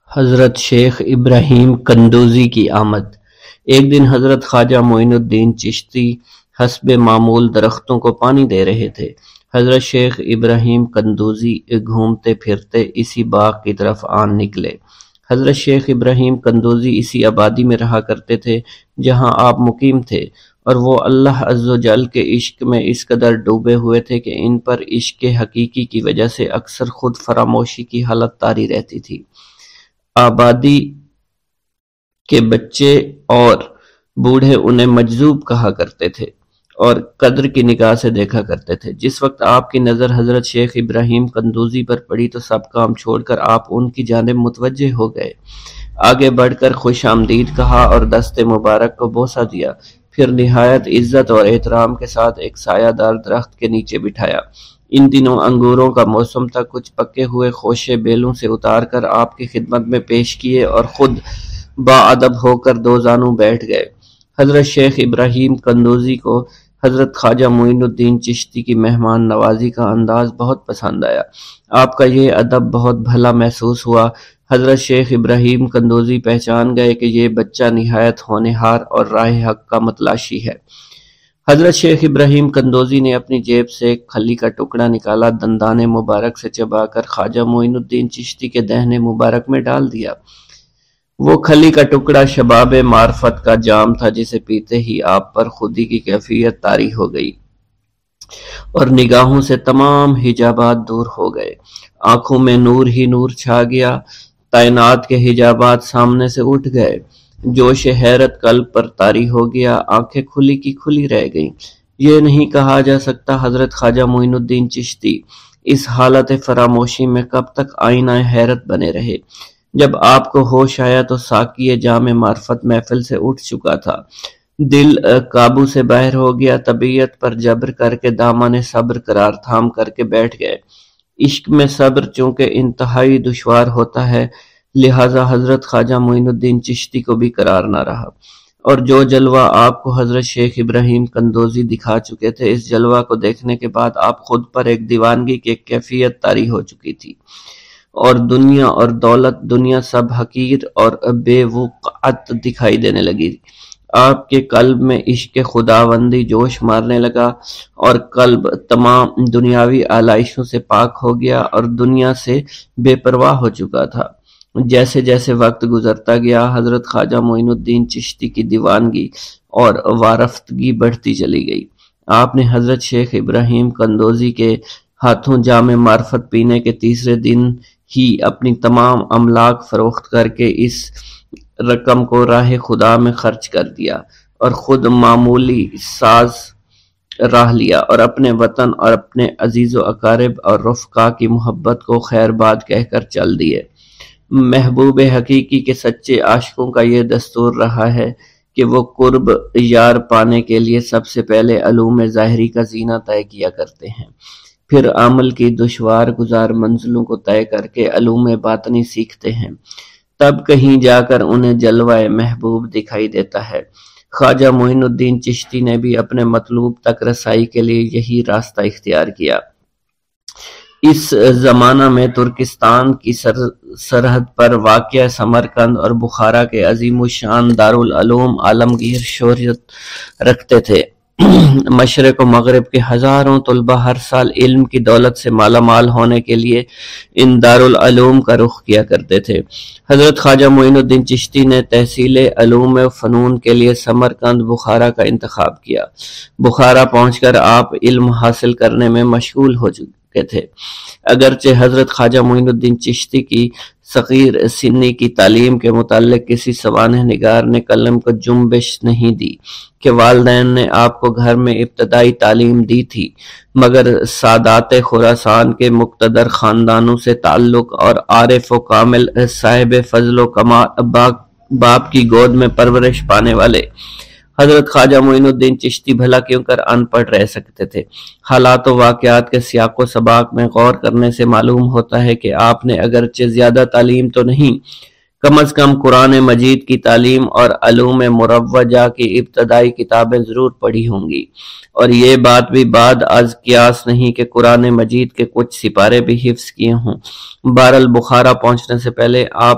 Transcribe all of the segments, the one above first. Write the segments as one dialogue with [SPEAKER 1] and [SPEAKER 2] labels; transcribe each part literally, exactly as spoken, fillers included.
[SPEAKER 1] حضرت شیخ ابراہیم قندوزی کی آمد۔ ایک دن حضرت خواجہ موئن الدین چشتی حسب معمول درختوں کو پانی دے رہے تھے۔ حضرت شیخ ابراہیم قندوزی گھومتے پھرتے اسی باغ کی طرف آن نکلے۔ حضرت شیخ ابراہیم قندوزی اسی آبادی میں رہا کرتے تھے جہاں آپ مقیم تھے، اور وہ اللہ عز و جل کے عشق میں اس قدر ڈوبے ہوئے تھے کہ ان پر عشق حقیقی کی وجہ سے اکثر خود فراموشی کی حالت طاری رہتی تھی۔ آبادی کے بچے اور بوڑھے انہیں مجذوب کہا کرتے تھے اور قدر کی نگاہ سے دیکھا کرتے تھے۔ جس وقت آپ کی نظر حضرت شیخ ابراہیم قندوزی پر پڑی تو سب کام چھوڑ کر آپ ان کی جانب متوجہ ہو گئے۔ آگے بڑھ کر خوش آمدید کہا اور دست مبارک کو بوسہ دیا، پھر نہایت عزت اور احترام کے ساتھ ایک سایہ دار درخت کے نیچے بٹھایا۔ ان دنوں انگوروں کا موسم تھا، کچھ پکے ہوئے خوشے بیلوں سے اتار کر آپ کی خدمت میں پیش کیے اور خود باادب ہو کر دو زانوں بیٹھ گئے۔ حضرت شیخ ابراہیم قندوزی کو حضرت خواجہ موئن الدین چشتی کی مہمان نوازی کا انداز بہت پسند آیا۔ آپ کا یہ ادب بہت بھلا محسوس ہوا۔ حضرت شیخ ابراہیم قندوزی پہچان گئے کہ یہ بچہ نہایت ہونہار اور راہ حق کا متلاشی ہے۔ حضرت شیخ ابراہیم قندوزی نے اپنی جیب سے ایک کھلی کا ٹکڑا نکالا، دندان مبارک سے چبا کر خواجہ موئن الدین چشتی کے دہنے مبارک میں ڈال دیا۔ وہ کھلی کا ٹکڑا شباب معرفت کا جام تھا جسے پیتے ہی آپ پر خودی کی کیفیت طاری ہو گئی اور نگاہوں سے تمام حجابات دور ہو گئے۔ آنکھوں میں نور ہی نور چھا گیا، تعینات کے حجابات سامنے سے اٹھ گئے، جوش حیرت قلب پر طاری ہو گیا، آنکھیں کھلی کی کھلی رہ گئیں۔ یہ نہیں کہا جا سکتا حضرت خواجہ موئن الدین چشتی اس حالت فراموشی میں کب تک آئینہ حیرت بنے رہے۔ جب آپ کو ہوش آیا تو ساقی جام معرفت محفل سے اٹھ چکا تھا، دل قابو سے باہر ہو گیا، طبیعت پر جبر کر کے دامن صبر قرار تھام کر کے بیٹھ گئے۔ عشق میں صبر چونکہ انتہائی دشوار ہوتا ہے، لہذا حضرت خواجہ موئن الدین چشتی کو بھی قرار نہ رہا، اور جو جلوہ آپ کو حضرت شیخ ابراہیم قندوزی دکھا چکے تھے، اس جلوہ کو دیکھنے کے بعد آپ خود پر ایک دیوانگی کی ایک کیفیت طاری ہو چکی تھی، اور دنیا اور دولت دنیا سب حقیر اور بے وقعت دکھائی دینے لگی۔ آپ کے قلب میں عشق خداوندی جوش مارنے لگا اور قلب تمام دنیاوی آلائشوں سے پاک ہو گیا اور دنیا سے بے پرواہ ہو چکا تھا۔ جیسے جیسے وقت گزرتا گیا، حضرت خواجہ موئن الدین چشتی کی دیوانگی اور وارفتگی بڑھتی چلی گئی۔ آپ نے حضرت شیخ ابراہیم قندوزی کے ہاتھوں جام معرفت پینے کے تیسرے دن ہی اپنی تمام املاک فروخت کر کے اس رقم کو راہ خدا میں خرچ کر دیا اور خود معمولی ساز راہ لیا اور اپنے وطن اور اپنے عزیز و اقارب اور رفقا کی محبت کو خیر باد کہہ کر چل دیے۔ محبوب حقیقی کے سچے عاشقوں کا یہ دستور رہا ہے کہ وہ قرب یار پانے کے لیے سب سے پہلے علوم ظاہری کا زینہ طے کیا کرتے ہیں، پھر عمل کی دشوار گزار منزلوں کو طے کر کے علوم باطنی سیکھتے ہیں، تب کہیں جا کر انہیں جلوہ محبوب دکھائی دیتا ہے۔ خواجہ موئن الدین چشتی نے بھی اپنے مطلوب تک رسائی کے لیے یہی راستہ اختیار کیا۔ اس زمانہ میں ترکستان کی سر سرحد پر واقع سمرقند اور بخارا کے عظیم الشان دارالعلوم عالمگیر شہرت رکھتے تھے۔ مشرق و مغرب کے ہزاروں طلبہ ہر سال علم کی دولت سے مالا مال ہونے کے لیے ان دارالعلوم کا رخ کیا کرتے تھے۔ حضرت خواجہ موئن الدین چشتی نے تحصیل علوم و فنون کے لیے سمرقند بخارا کا انتخاب کیا۔ بخارا پہنچ کر آپ علم حاصل کرنے میں مشغول ہو چکے تھے۔ اگرچہ حضرت خواجہ موئن الدین چشتی کی صغیر سنی کی تعلیم کے متعلق کسی سوانح نگار نے قلم کو جنبش نہیں دی کہ والدین نے آپ کو گھر میں ابتدائی تعلیم دی تھی، مگر سادات خراسان کے مقتدر خاندانوں سے تعلق اور عارف و کامل صاحب فضل و کمال باپ کی گود میں پرورش پانے والے حضرت خواجہ موئن الدین چشتی بھلا کیوں کر ان پڑھ رہ سکتے تھے۔ حالات و واقعات کے سیاق و سباق میں غور کرنے سے معلوم ہوتا ہے کہ آپ نے اگرچہ زیادہ تعلیم تو نہیں، کم از کم قرآن مجید کی تعلیم اور علوم مروجہ کی ابتدائی کتابیں ضرور پڑھی ہوں گی، اور یہ بات بھی بعد از قیاس نہیں کہ قرآن مجید کے کچھ سپارے بھی حفظ کیے ہوں۔ بہرحال بخارا پہنچنے سے پہلے آپ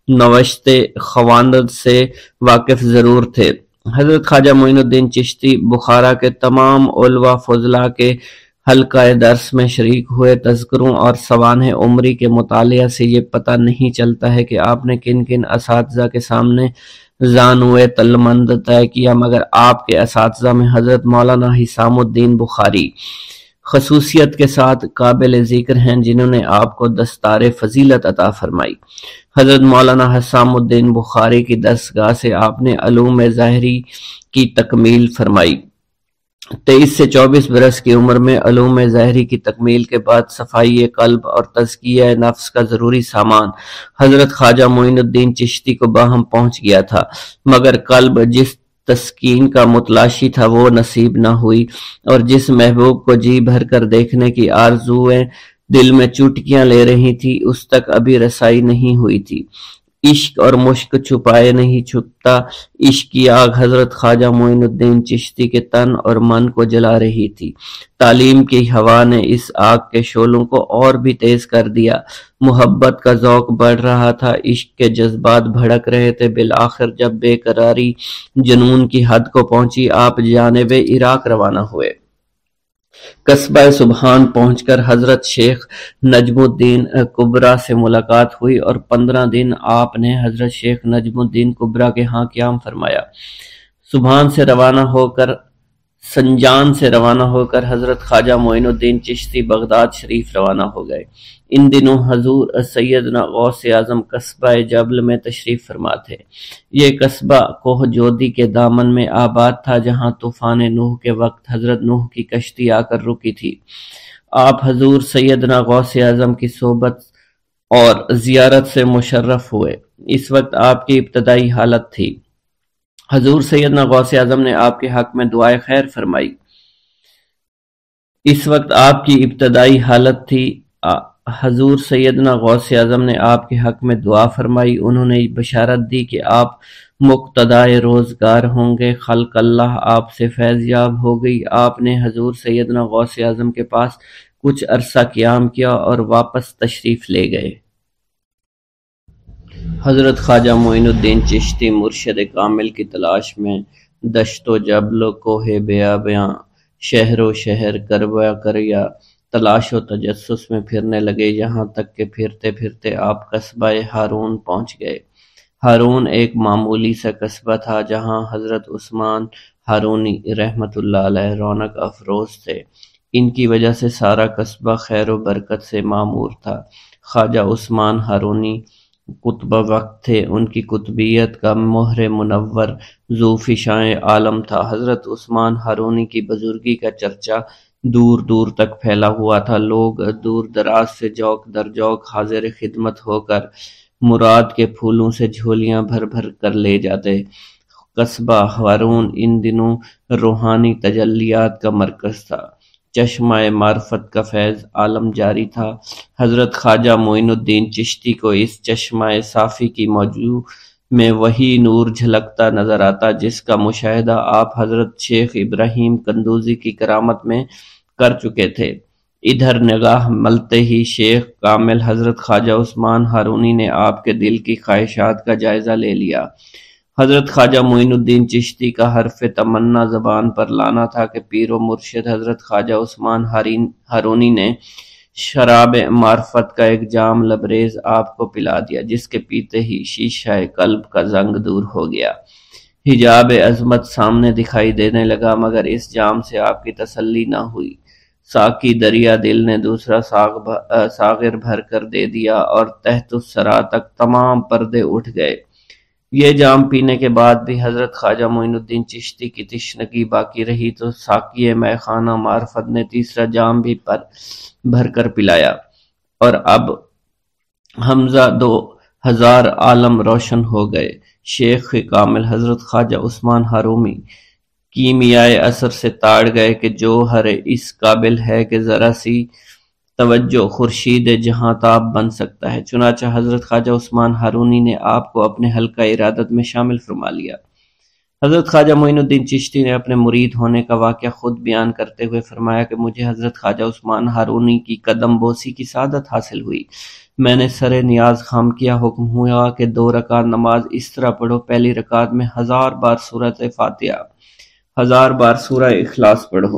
[SPEAKER 1] نوشت خواندد سے واقف ضرور تھے۔ حضرت خواجہ معین الدین چشتی بخارا کے تمام علماء فضلاء کے حلقہ درس میں شریک ہوئے۔ تذکروں اور سوانح عمری کے مطالعہ سے یہ پتہ نہیں چلتا ہے کہ آپ نے کن کن اساتذہ کے سامنے زانوئے تلمند طے کیا، مگر آپ کے اساتذہ میں حضرت مولانا حسام الدین بخاری خصوصیت کے ساتھ قابل ذکر ہیں، جنہوں نے آپ کو دستار فضیلت عطا فرمائی۔ حضرت مولانا حسام الدین بخاری کی دستگاہ سے آپ نے علوم ظاہری کی تکمیل فرمائی۔ تیئیس سے چوبیس برس کی عمر میں علوم ظاہری کی تکمیل کے بعد صفائی قلب اور تزکیہ نفس کا ضروری سامان حضرت خواجہ معین الدین چشتی کو باہم پہنچ گیا تھا، مگر قلب جس تسکین کا متلاشی تھا وہ نصیب نہ ہوئی، اور جس محبوب کو جی بھر کر دیکھنے کی آرزویں دل میں چوٹکیاں لے رہی تھی اس تک ابھی رسائی نہیں ہوئی تھی۔ عشق اور مشک چھپائے نہیں چھپتا، عشق کی آگ حضرت خواجہ معین الدین چشتی کے تن اور من کو جلا رہی تھی۔ تعلیم کی ہوا نے اس آگ کے شعلوں کو اور بھی تیز کر دیا، محبت کا ذوق بڑھ رہا تھا، عشق کے جذبات بھڑک رہے تھے۔ بالآخر جب بے قراری جنون کی حد کو پہنچی، آپ جانب عراق روانہ ہوئے۔ قصبہ سبحان پہنچ کر حضرت شیخ نجم الدین کبرا سے ملاقات ہوئی، اور پندرہ دن آپ نے حضرت شیخ نجم الدین کبرا کے ہاں قیام فرمایا۔ سبحان سے روانہ ہو کر سنجان سے روانہ ہو کر حضرت خواجہ معین الدین چشتی بغداد شریف روانہ ہو گئے۔ ان دنوں حضور سیدنا غوث اعظم قصبہ جبل میں تشریف فرما تھے۔ یہ قصبہ کوہ جودی کے دامن میں آباد تھا، جہاں طوفان نوح کے وقت حضرت نوح کی کشتی آ کر رکی تھی۔ آپ حضور سیدنا غوث اعظم کی صحبت اور زیارت سے مشرف ہوئے۔ اس وقت آپ کی ابتدائی حالت تھی۔ حضور سیدنا غوث اعظم نے آپ کے حق میں دعائے خیر فرمائی۔ اس وقت آپ کی ابتدائی حالت تھی۔ حضور سیدنا غوث اعظم نے آپ کے حق میں دعا فرمائی۔ انہوں نے بشارت دی کہ آپ مقتدائے روزگار ہوں گے، خلق اللہ آپ سے فیض یاب ہو گئی۔ آپ نے حضور سیدنا غوث اعظم کے پاس کچھ عرصہ قیام کیا اور واپس تشریف لے گئے۔ حضرت خواجہ معین الدین چشتی مرشد کامل کی تلاش میں دشت و جبل، کوہ بیاباں، شہر و شہر، کربہ کریا تلاش و تجسس میں پھرنے لگے، یہاں تک کہ پھرتے پھرتے آپ قصبہ ہارون پہنچ گئے۔ ہارون ایک معمولی سا قصبہ تھا، جہاں حضرت عثمان ہارونی رحمت اللہ علیہ رونق افروز تھے۔ ان کی وجہ سے سارا قصبہ خیر و برکت سے معمور تھا۔ خواجہ عثمان ہارونی قطب وقت تھے، ان کی قطبیت کا مہر منور ذو فشاں عالم تھا۔ حضرت عثمان ہارونی کی بزرگی کا چرچا دور دور تک پھیلا ہوا تھا۔ لوگ دور دراز سے جوک در جوک حاضر خدمت ہو کر مراد کے پھولوں سے جھولیاں بھر بھر کر لے جاتے۔ قصبہ ہارون ان دنوں روحانی تجلیات کا مرکز تھا، چشمہ معرفت کا فیض عالم جاری تھا۔ حضرت خواجہ معین الدین چشتی کو اس چشمہ صافی کی موجو میں وہی نور جھلکتا نظر آتا جس کا مشاہدہ آپ حضرت شیخ ابراہیم قندوزی کی کرامت میں کر چکے تھے۔ ادھر نگاہ ملتے ہی شیخ کامل حضرت خواجہ عثمان ہارونی نے آپ کے دل کی خواہشات کا جائزہ لے لیا۔ حضرت خواجہ معین الدین چشتی کا حرف تمنا زبان پر لانا تھا کہ پیر و مرشد حضرت خواجہ عثمان ہارونی نے شراب معرفت کا ایک جام لبریز آپ کو پلا دیا، جس کے پیتے ہی شیشہ قلب کا زنگ دور ہو گیا، حجاب عظمت سامنے دکھائی دینے لگا، مگر اس جام سے آپ کی تسلی نہ ہوئی۔ ساقی دریا دل نے دوسرا ساغر بھر کر دے دیا اور تحت الثری تک تمام پردے اٹھ گئے۔ یہ جام پینے کے بعد بھی حضرت خواجہ معین الدین چشتی کی تشنگی باقی رہی تو ساقی مے خانہ معرفت نے تیسرا جام بھی پر بھر کر پلایا، اور اب حمزہ دو ہزار عالم روشن ہو گئے۔ شیخ کامل حضرت خواجہ عثمان ہارونی کیمیائے اثر سے تاڑ گئے کہ جو ہر اس قابل ہے کہ ذرا سی توجہ خورشید جہاں تاب بن سکتا ہے۔ چنانچہ حضرت خواجہ عثمان ہارونی نے آپ کو اپنے حلقہ ارادت میں شامل فرما لیا۔ حضرت خواجہ معین الدین چشتی نے اپنے مرید ہونے کا واقعہ خود بیان کرتے ہوئے فرمایا کہ مجھے حضرت خواجہ عثمان ہارونی کی قدم بوسی کی سعادت حاصل ہوئی۔ میں نے سر نیاز خام کیا، حکم ہوا کہ دو رکعت نماز اس طرح پڑھو، پہلی رکعت میں ہزار بار سورۃ فاتحہ، ہزار بار سورہ اخلاص پڑھو،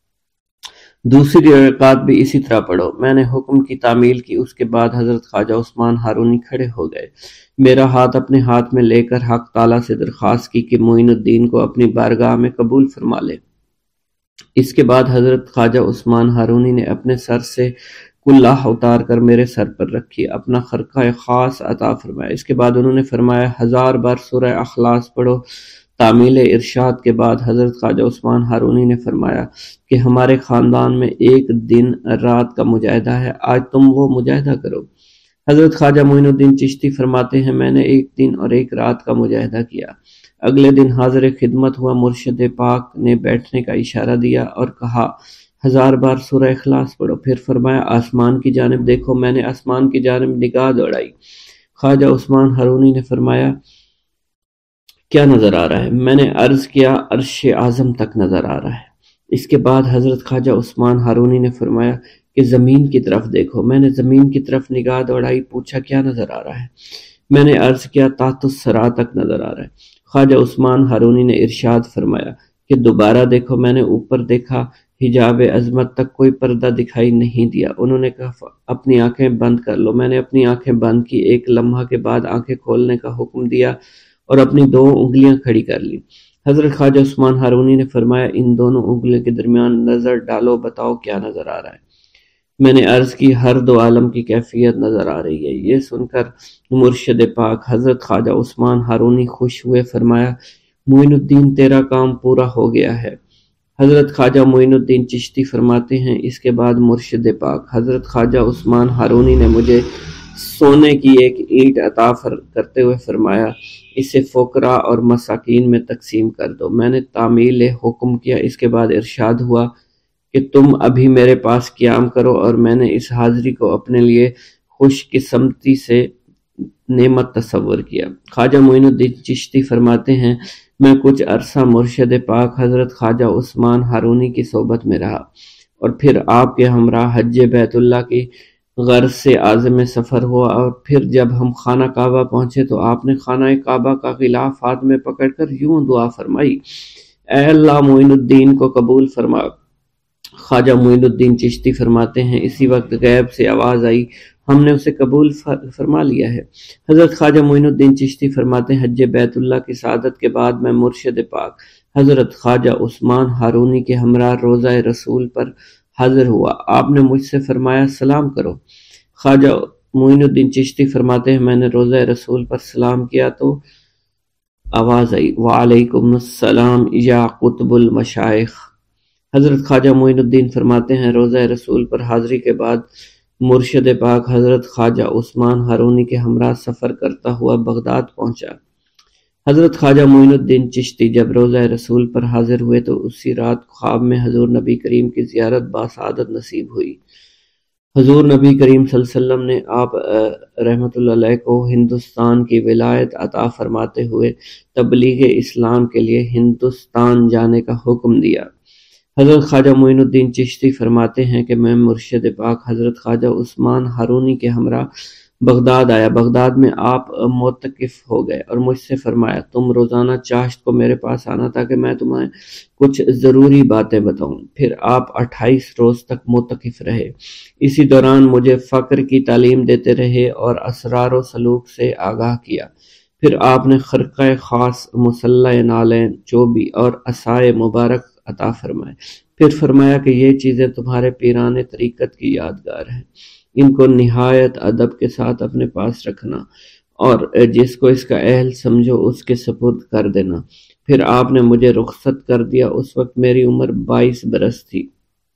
[SPEAKER 1] دوسری رکعت بھی اسی طرح پڑھو۔ میں نے حکم کی تعمیل کی۔ اس کے بعد حضرت خواجہ عثمان ہارونی کھڑے ہو گئے، میرا ہاتھ اپنے ہاتھ میں لے کر حق تعالیٰ سے درخواست کی کہ معین الدین کو اپنی بارگاہ میں قبول فرما لے۔ اس کے بعد حضرت خواجہ عثمان ہارونی نے اپنے سر سے کلہ اتار کر میرے سر پر رکھی، اپنا خرقہ خاص عطا فرمایا۔ اس کے بعد انہوں نے فرمایا ہزار بار سورہ اخلاص پڑھو۔ تعمیل ارشاد کے بعد حضرت خواجہ عثمان ہارونی نے فرمایا کہ ہمارے خاندان میں ایک دن رات کا مجاہدہ ہے، آج تم وہ مجاہدہ کرو۔ حضرت خواجہ موئن الدین چشتی فرماتے ہیں میں نے ایک دن اور ایک رات کا مجاہدہ کیا۔ اگلے دن حاضر خدمت ہوا، مرشد پاک نے بیٹھنے کا اشارہ دیا اور کہا ہزار بار سورہ اخلاص پڑھو، پھر فرمایا آسمان کی جانب دیکھو۔ میں نے آسمان کی جانب نگاہ دوڑائی، خواجہ عثمان ہارونی نے فرمایا کیا نظر آ رہا ہے؟ میں نے عرض کیا عرش اعظم تک نظر آ رہا ہے۔ اس کے بعد حضرت خواجہ عثمان ہارونی نے فرمایا کہ زمین کی طرف دیکھو۔ میں نے زمین کی طرف نگاہ دوڑائی، پوچھا کیا نظر آ رہا ہے؟ میں نے عرض کیا تحت الثری تک نظر آ رہا ہے۔ خواجہ عثمان ہارونی نے ارشاد فرمایا کہ دوبارہ دیکھو۔ میں نے اوپر دیکھا، حجاب عظمت تک کوئی پردہ دکھائی نہیں دیا۔ انہوں نے کہا اپنی آنکھیں بند کر لو۔ میں نے اپنی آنکھیں بند کی، ایک لمحہ کے بعد آنکھیں کھولنے کا حکم دیا اور اپنی دو انگلیاں کھڑی کر لی۔ حضرت خواجہ عثمان ہارونی نے فرمایا ان دونوں انگلیوں کے درمیان نظر ڈالو، بتاؤ کیا نظر آ رہا ہے؟ میں نے عرض کی ہر دو عالم کی کیفیت نظر آ رہی ہے۔ یہ سن کر مرشد پاک حضرت خواجہ عثمان ہارونی خوش ہوئے، فرمایا معین الدین تیرا کام پورا ہو گیا ہے۔ حضرت خواجہ معین الدین چشتی فرماتے ہیں اس کے بعد مرشد پاک حضرت خواجہ عثمان ہارونی نے مجھے سونے کی ایک اینٹ عطا کرتے ہوئے فرمایا اسے فقراء اور مساکین میں تقسیم کر دو۔ میں نے تعمیل حکم کیا۔ اس کے بعد ارشاد ہوا کہ تم ابھی میرے پاس قیام کرو، اور میں نے اس حاضری کو اپنے لیے خوش قسمتی سے نعمت تصور کیا۔ خواجہ معین الدین چشتی فرماتے ہیں میں کچھ عرصہ مرشد پاک حضرت خواجہ عثمان ہارونی کی صحبت میں رہا، اور پھر آپ کے ہمراہ حج بیت اللہ کی غرض سے عازم سفر ہوا، اور پھر جب ہم خانہ کعبہ پہنچے تو آپ نے خانہ کعبہ کا غلاف ہاتھ میں پکڑ کر یوں دعا فرمائی اے اللہ معین الدین کو قبول فرما۔ خواجہ معین الدین چشتی فرماتے ہیں اسی وقت غیب سے آواز آئی ہم نے اسے قبول فرما لیا ہے۔ حضرت خواجہ معین الدین چشتی فرماتے ہیں حج بیت اللہ کی سعادت کے بعد میں مرشد پاک حضرت خواجہ عثمان ہارونی کے ہمراہ روضہ رسول پر حاضر ہوا۔ آپ نے مجھ سے فرمایا سلام کرو۔ خواجہ معین الدین چشتی فرماتے ہیں میں نے روضہ رسول پر سلام کیا تو آواز آئی وعلیکم السلام یا قطب المشائخ۔ حضرت خواجہ معین الدین فرماتے ہیں روضہ رسول پر حاضری کے بعد مرشد پاک حضرت خواجہ عثمان ہارونی کے ہمراہ سفر کرتا ہوا بغداد پہنچا۔ حضرت خواجہ معین الدین چشتی جب روضہ رسول پر حاضر ہوئے تو اسی رات خواب میں حضور نبی کریم کی زیارت باسعادت نصیب ہوئی۔ حضور نبی کریم صلی اللہ علیہ وسلم نے آپ رحمۃ اللہ علیہ کو ہندوستان کی ولایت عطا فرماتے ہوئے تبلیغ اسلام کے لیے ہندوستان جانے کا حکم دیا۔ حضرت خواجہ معین الدین چشتی فرماتے ہیں کہ میں مرشد پاک حضرت خواجہ عثمان ہارونی کے ہمراہ بغداد آیا۔ بغداد میں آپ معتکف ہو گئے اور مجھ سے فرمایا تم روزانہ چاشت کو میرے پاس آنا تاکہ میں تمہیں کچھ ضروری باتیں بتاؤں۔ پھر آپ اٹھائیس روز تک معتکف رہے، اسی دوران مجھے فقر کی تعلیم دیتے رہے اور اسرار و سلوک سے آگاہ کیا۔ پھر آپ نے خرقہ خاص، مسلح نالین، چوبی اور عصائے مبارک عطا فرمائے۔ پھر فرمایا کہ یہ چیزیں تمہارے پیران طریقت کی یادگار ہیں، ان کو نہایت ادب کے ساتھ اپنے پاس رکھنا اور جس کو اس کا اہل سمجھو اس کے سپرد کر دینا۔ پھر آپ نے مجھے رخصت کر دیا، اس وقت میری عمر بائیس برس تھی۔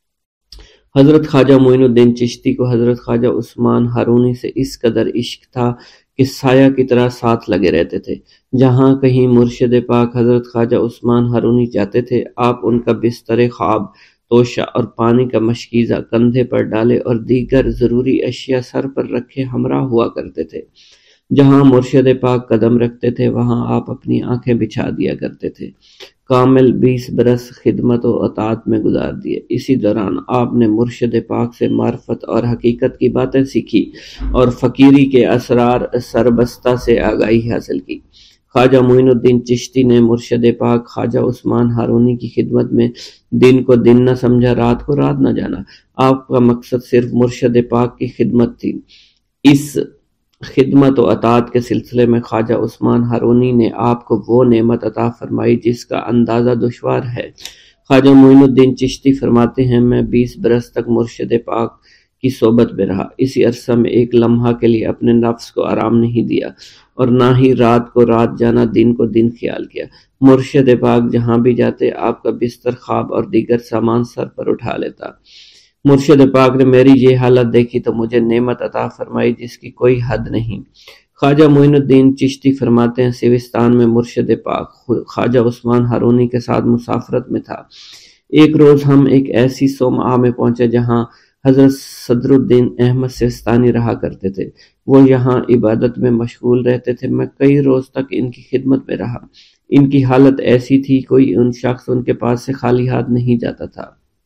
[SPEAKER 1] حضرت خواجہ معین الدین چشتی کو حضرت خواجہ عثمان ہارونی سے اس قدر عشق تھا کہ سایہ کی طرح ساتھ لگے رہتے تھے۔ جہاں کہیں مرشد پاک حضرت خواجہ عثمان ہارونی جاتے تھے آپ ان کا بستر خواب، توشہ اور پانی کا مشکیزہ کندھے پر ڈالے اور دیگر ضروری اشیاء سر پر رکھے ہمراہ ہوا کرتے تھے۔ جہاں مرشد پاک قدم رکھتے تھے وہاں آپ اپنی آنکھیں بچھا دیا کرتے تھے۔ کامل بیس برس خدمت و اطاعت میں گزار دیے۔ اسی دوران آپ نے مرشد پاک سے معرفت اور حقیقت کی باتیں سیکھی اور فقیری کے اسرار سربستہ سے آگاہی حاصل کی۔ خواجہ معین الدین چشتی نے مرشد پاک خواجہ عثمان ہارونی کی خدمت میں دن کو دن نہ سمجھا، رات کو رات نہ جانا۔ آپ کا مقصد صرف مرشد پاک کی خدمت تھی۔ اس خدمت و اطاعت کے سلسلے میں خواجہ عثمان ہارونی نے آپ کو وہ نعمت عطا فرمائی جس کا اندازہ دشوار ہے۔ خواجہ معین الدین چشتی فرماتے ہیں، میں بیس برس تک مرشد پاک کی صحبت میں رہا۔ اسی عرصہ میں ایک لمحہ کے لیے اپنے نفس کو آرام نہیں دیا اور نہ ہی رات کو رات جانا، دن کو دن خیال کیا۔ مرشد پاک جہاں بھی جاتے آپ کا بستر، خواب اور دیگر سامان سر پر اٹھا لیتا۔ مرشد پاک نے میری یہ حالت دیکھی تو مجھے نعمت عطا فرمائی جس کی کوئی حد نہیں۔ خواجہ معین الدین چشتی فرماتے ہیں، سیوستان میں مرشد پاک خواجہ عثمان ہارونی کے ساتھ مسافرت میں تھا۔ ایک روز ہم ایک ایسی صومعہ میں پہنچے جہاں حضرت صدر الدین احمد سیستانی رہا کرتے تھے۔ وہ یہاں عبادت میں مشغول رہتے تھے۔ میں کئی روز تک ان کی خدمت میں رہا۔ ان کی حالت ایسی تھی کوئی ان شخص ان کے پاس سے خالی ہاتھ نہیں جاتا تھا۔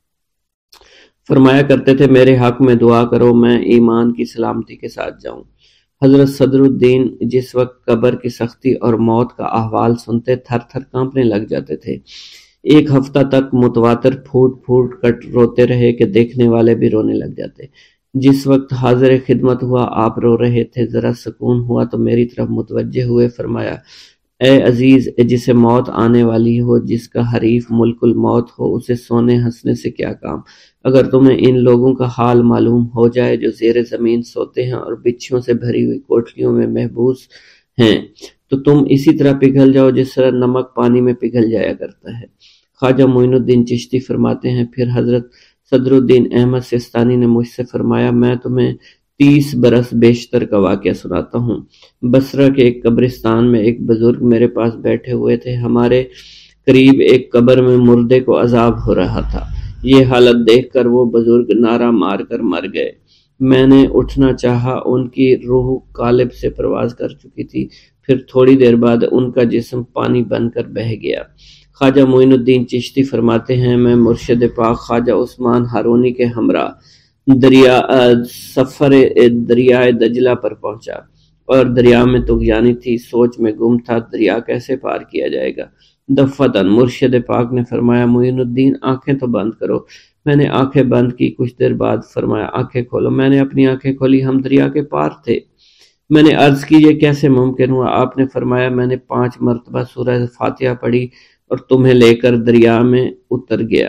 [SPEAKER 1] فرمایا کرتے تھے، میرے حق میں دعا کرو میں ایمان کی سلامتی کے ساتھ جاؤں۔ حضرت صدر الدین جس وقت قبر کی سختی اور موت کا احوال سنتے تھر تھر کانپنے لگ جاتے تھے۔ ایک ہفتہ تک متواتر پھوٹ پھوٹ کر روتے رہے کہ دیکھنے والے بھی رونے لگ جاتے۔ جس وقت حاضر خدمت ہوا آپ رو رہے تھے، ذرا سکون ہوا تو میری طرف متوجہ ہوئے فرمایا، اے عزیز، جسے موت آنے والی ہو، جس کا حریف ملک الموت ہو، اسے سونے ہنسنے سے کیا کام؟ اگر تمہیں ان لوگوں کا حال معلوم ہو جائے جو زیر زمین سوتے ہیں اور بچھیوں سے بھری ہوئی کوٹلیوں میں محبوس ہیں تو تم اسی طرح پگھل جاؤ جس طرح نمک پانی میں پگھل جایا کرتا ہے۔ خواجہ معین الدین چشتی فرماتے ہیں، پھر حضرت صدر الدین احمد سستانی نے مجھ سے فرمایا، میں تمہیں تیس برس بیشتر کا واقعہ سناتا ہوں۔ بصرہ کے ایک قبرستان میں ایک بزرگ میرے پاس بیٹھے ہوئے تھے۔ ہمارے قریب ایک قبر میں مردے کو عذاب ہو رہا تھا۔ یہ حالت دیکھ کر وہ بزرگ نعرہ مار کر مر گئے۔ میں نے اٹھنا چاہا، ان کی روح قالب سے پرواز کر چکی تھی۔ پھر تھوڑی دیر بعد ان کا جسم پانی بن کر بہہ گیا۔ خواجہ معین الدین چشتی فرماتے ہیں، میں مرشد پاک خواجہ عثمان ہارونی کے ہمراہ دریا سفر دریائے دجلہ پر پہنچا اور دریا میں طغیانی تھی، سوچ میں گم تھا دریا کیسے پار کیا جائے گا۔ دفتن مرشد پاک نے فرمایا، معین الدین آنکھیں تو بند کرو۔ میں نے آنکھیں بند کی۔ کچھ دیر بعد فرمایا، آنکھیں کھولو۔ میں نے اپنی آنکھیں کھولی، ہم دریا کے پار تھے۔ میں نے عرض کی، یہ کیسے ممکن ہوا؟ آپ نے فرمایا، میں نے پانچ مرتبہ سورہ فاتحہ پڑھی اور تمہیں لے کر دریا میں اتر گیا۔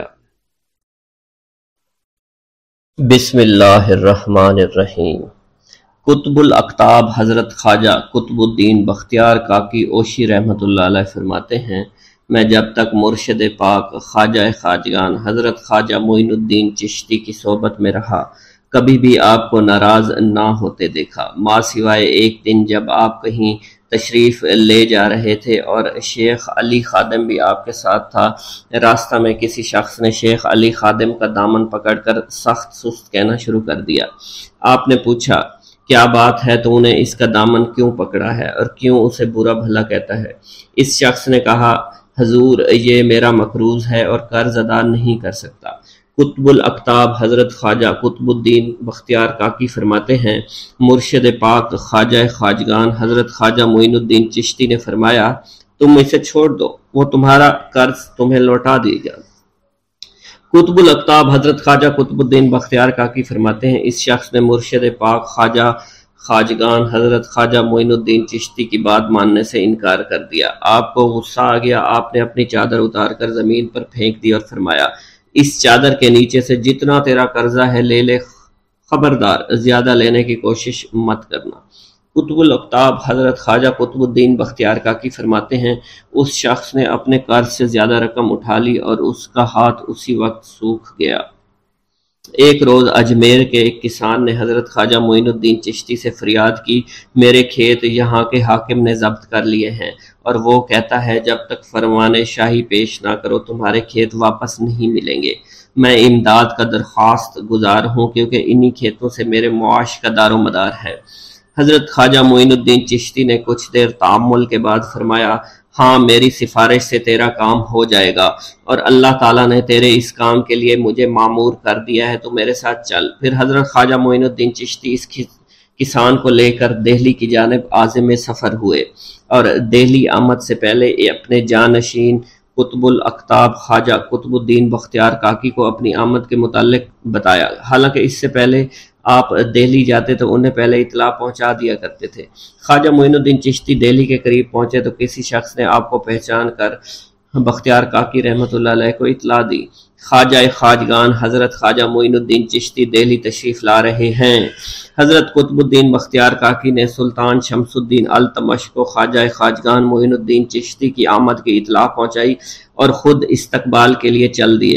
[SPEAKER 2] بسم اللہ الرحمن الرحیم۔ قطب الاقطاب حضرت خواجہ قطب الدین بختیار کاکی اوشی رحمۃ اللہ علیہ فرماتے ہیں، میں جب تک مرشد پاک خواجہ خواجگان حضرت خواجہ معین الدین چشتی کی صحبت میں رہا کبھی بھی آپ کو ناراض نہ ہوتے دیکھا، ماں سوائے ایک دن جب آپ کہیں تشریف لے جا رہے تھے اور شیخ علی خادم بھی آپ کے ساتھ تھا۔ راستہ میں کسی شخص نے شیخ علی خادم کا دامن پکڑ کر سخت سست کہنا شروع کر دیا۔ آپ نے پوچھا، کیا بات ہے، تو انہیں اس کا دامن کیوں پکڑا ہے اور کیوں اسے برا بھلا کہتا ہے؟ اس شخص نے کہا، حضور یہ میرا مقروض ہے اور قرض ادا نہیں کر سکتا۔ قطب الاقطاب حضرت خواجہ قطب الدین بختیار کاکی فرماتے ہیں، مرشد پاک خواجہ خواجگان حضرت خواجہ معین الدین چشتی نے فرمایا، تم اسے چھوڑ دو، وہ تمہارا قرض تمہیں لوٹا دے گا۔ قطب الاقطاب حضرت خواجہ قطب الدین بختیار کاکی فرماتے ہیں، اس شخص نے مرشد پاک خواجہ خواجگان حضرت خواجہ معین الدین چشتی کی بات ماننے سے انکار کر دیا۔ آپ کو غصہ آ گیا، آپ نے اپنی چادر اتار کر زمین پر پھینک دی اور فرمایا، اس چادر کے نیچے سے جتنا تیرا قرضہ ہے لے لے، خبردار زیادہ لینے کی کوشش مت کرنا۔ قطب الاقطاب حضرت خواجہ قطب الدین بختیار کاکی فرماتے ہیں، اس شخص نے اپنے قرض سے زیادہ رقم اٹھا لی اور اس کا ہاتھ اسی وقت سوکھ گیا۔ ایک روز اجمیر کے ایک کسان نے حضرت خواجہ معین الدین چشتی سے فریاد کی، میرے کھیت یہاں کے حاکم نے ضبط کر لیے ہیں اور وہ کہتا ہے جب تک فرمان شاہی پیش نہ کرو تمہارے کھیت واپس نہیں ملیں گے۔ میں امداد کا درخواست گزار ہوں کیونکہ انہی کھیتوں سے میرے معاش کا دار و مدار ہے۔ حضرت خواجہ معین الدین چشتی نے کچھ دیر تأمل کے بعد فرمایا، ہاں میری سفارش سے تیرا کام ہو جائے گا اور اللہ تعالیٰ نے تیرے اس کام کے لیے مجھے مامور کر دیا ہے، تو میرے ساتھ چل۔ پھر حضرت خواجہ معین الدین چشتی اس کسان کو لے کر دہلی کی جانب عازم سفر ہوئے اور دہلی آمد سے پہلے اپنے جانشین قطب الاقطاب خواجہ قطب الدین بختیار کاکی کو اپنی آمد کے متعلق بتایا۔ حالانکہ اس سے پہلے آپ دہلی جاتے تو انہیں پہلے اطلاع پہنچا دیا کرتے تھے۔ خواجہ معین الدین چشتی دہلی کے قریب پہنچے تو کسی شخص نے آپ کو پہچان کر بختیار کاکی رحمۃ اللہ علیہ کو اطلاع دی، خواجہ خواجگان حضرت خواجہ معین الدین چشتی دہلی تشریف لا رہے ہیں۔ حضرت قطب الدین بختیار کاکی نے سلطان شمس الدین التمش کو خواجہ خواجگان معین الدین چشتی کی آمد کی اطلاع پہنچائی اور خود استقبال کے لیے چل دیے۔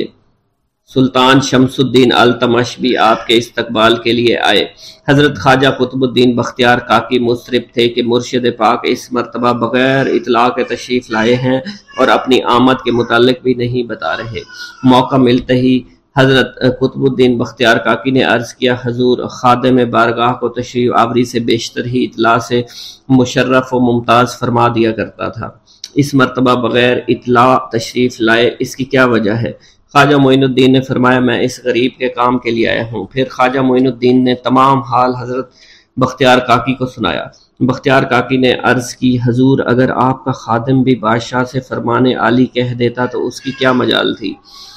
[SPEAKER 2] سلطان شمس الدین التمش بھی آپ کے استقبال کے لیے آئے۔ حضرت خواجہ قطب الدین بختیار کاکی مضطرب تھے کہ مرشد پاک اس مرتبہ بغیر اطلاع کے تشریف لائے ہیں اور اپنی آمد کے متعلق بھی نہیں بتا رہے۔ موقع ملتے ہی حضرت قطب الدین بختیار کاکی نے عرض کیا، حضور خادم بارگاہ کو تشریف آوری سے بیشتر ہی اطلاع سے مشرف و ممتاز فرما دیا کرتا تھا، اس مرتبہ بغیر اطلاع تشریف لائے، اس کی کیا وجہ ہے؟ خواجہ معین الدین نے فرمایا، میں اس غریب کے کام کے لیے آیا ہوں۔ پھر خواجہ معین الدین نے تمام حال حضرت بختیار کاکی کو سنایا۔ بختیار کاکی نے عرض کی، حضور اگر آپ کا خادم بھی بادشاہ سے فرمان عالی کہہ دیتا تو اس کی کیا مجال تھی؟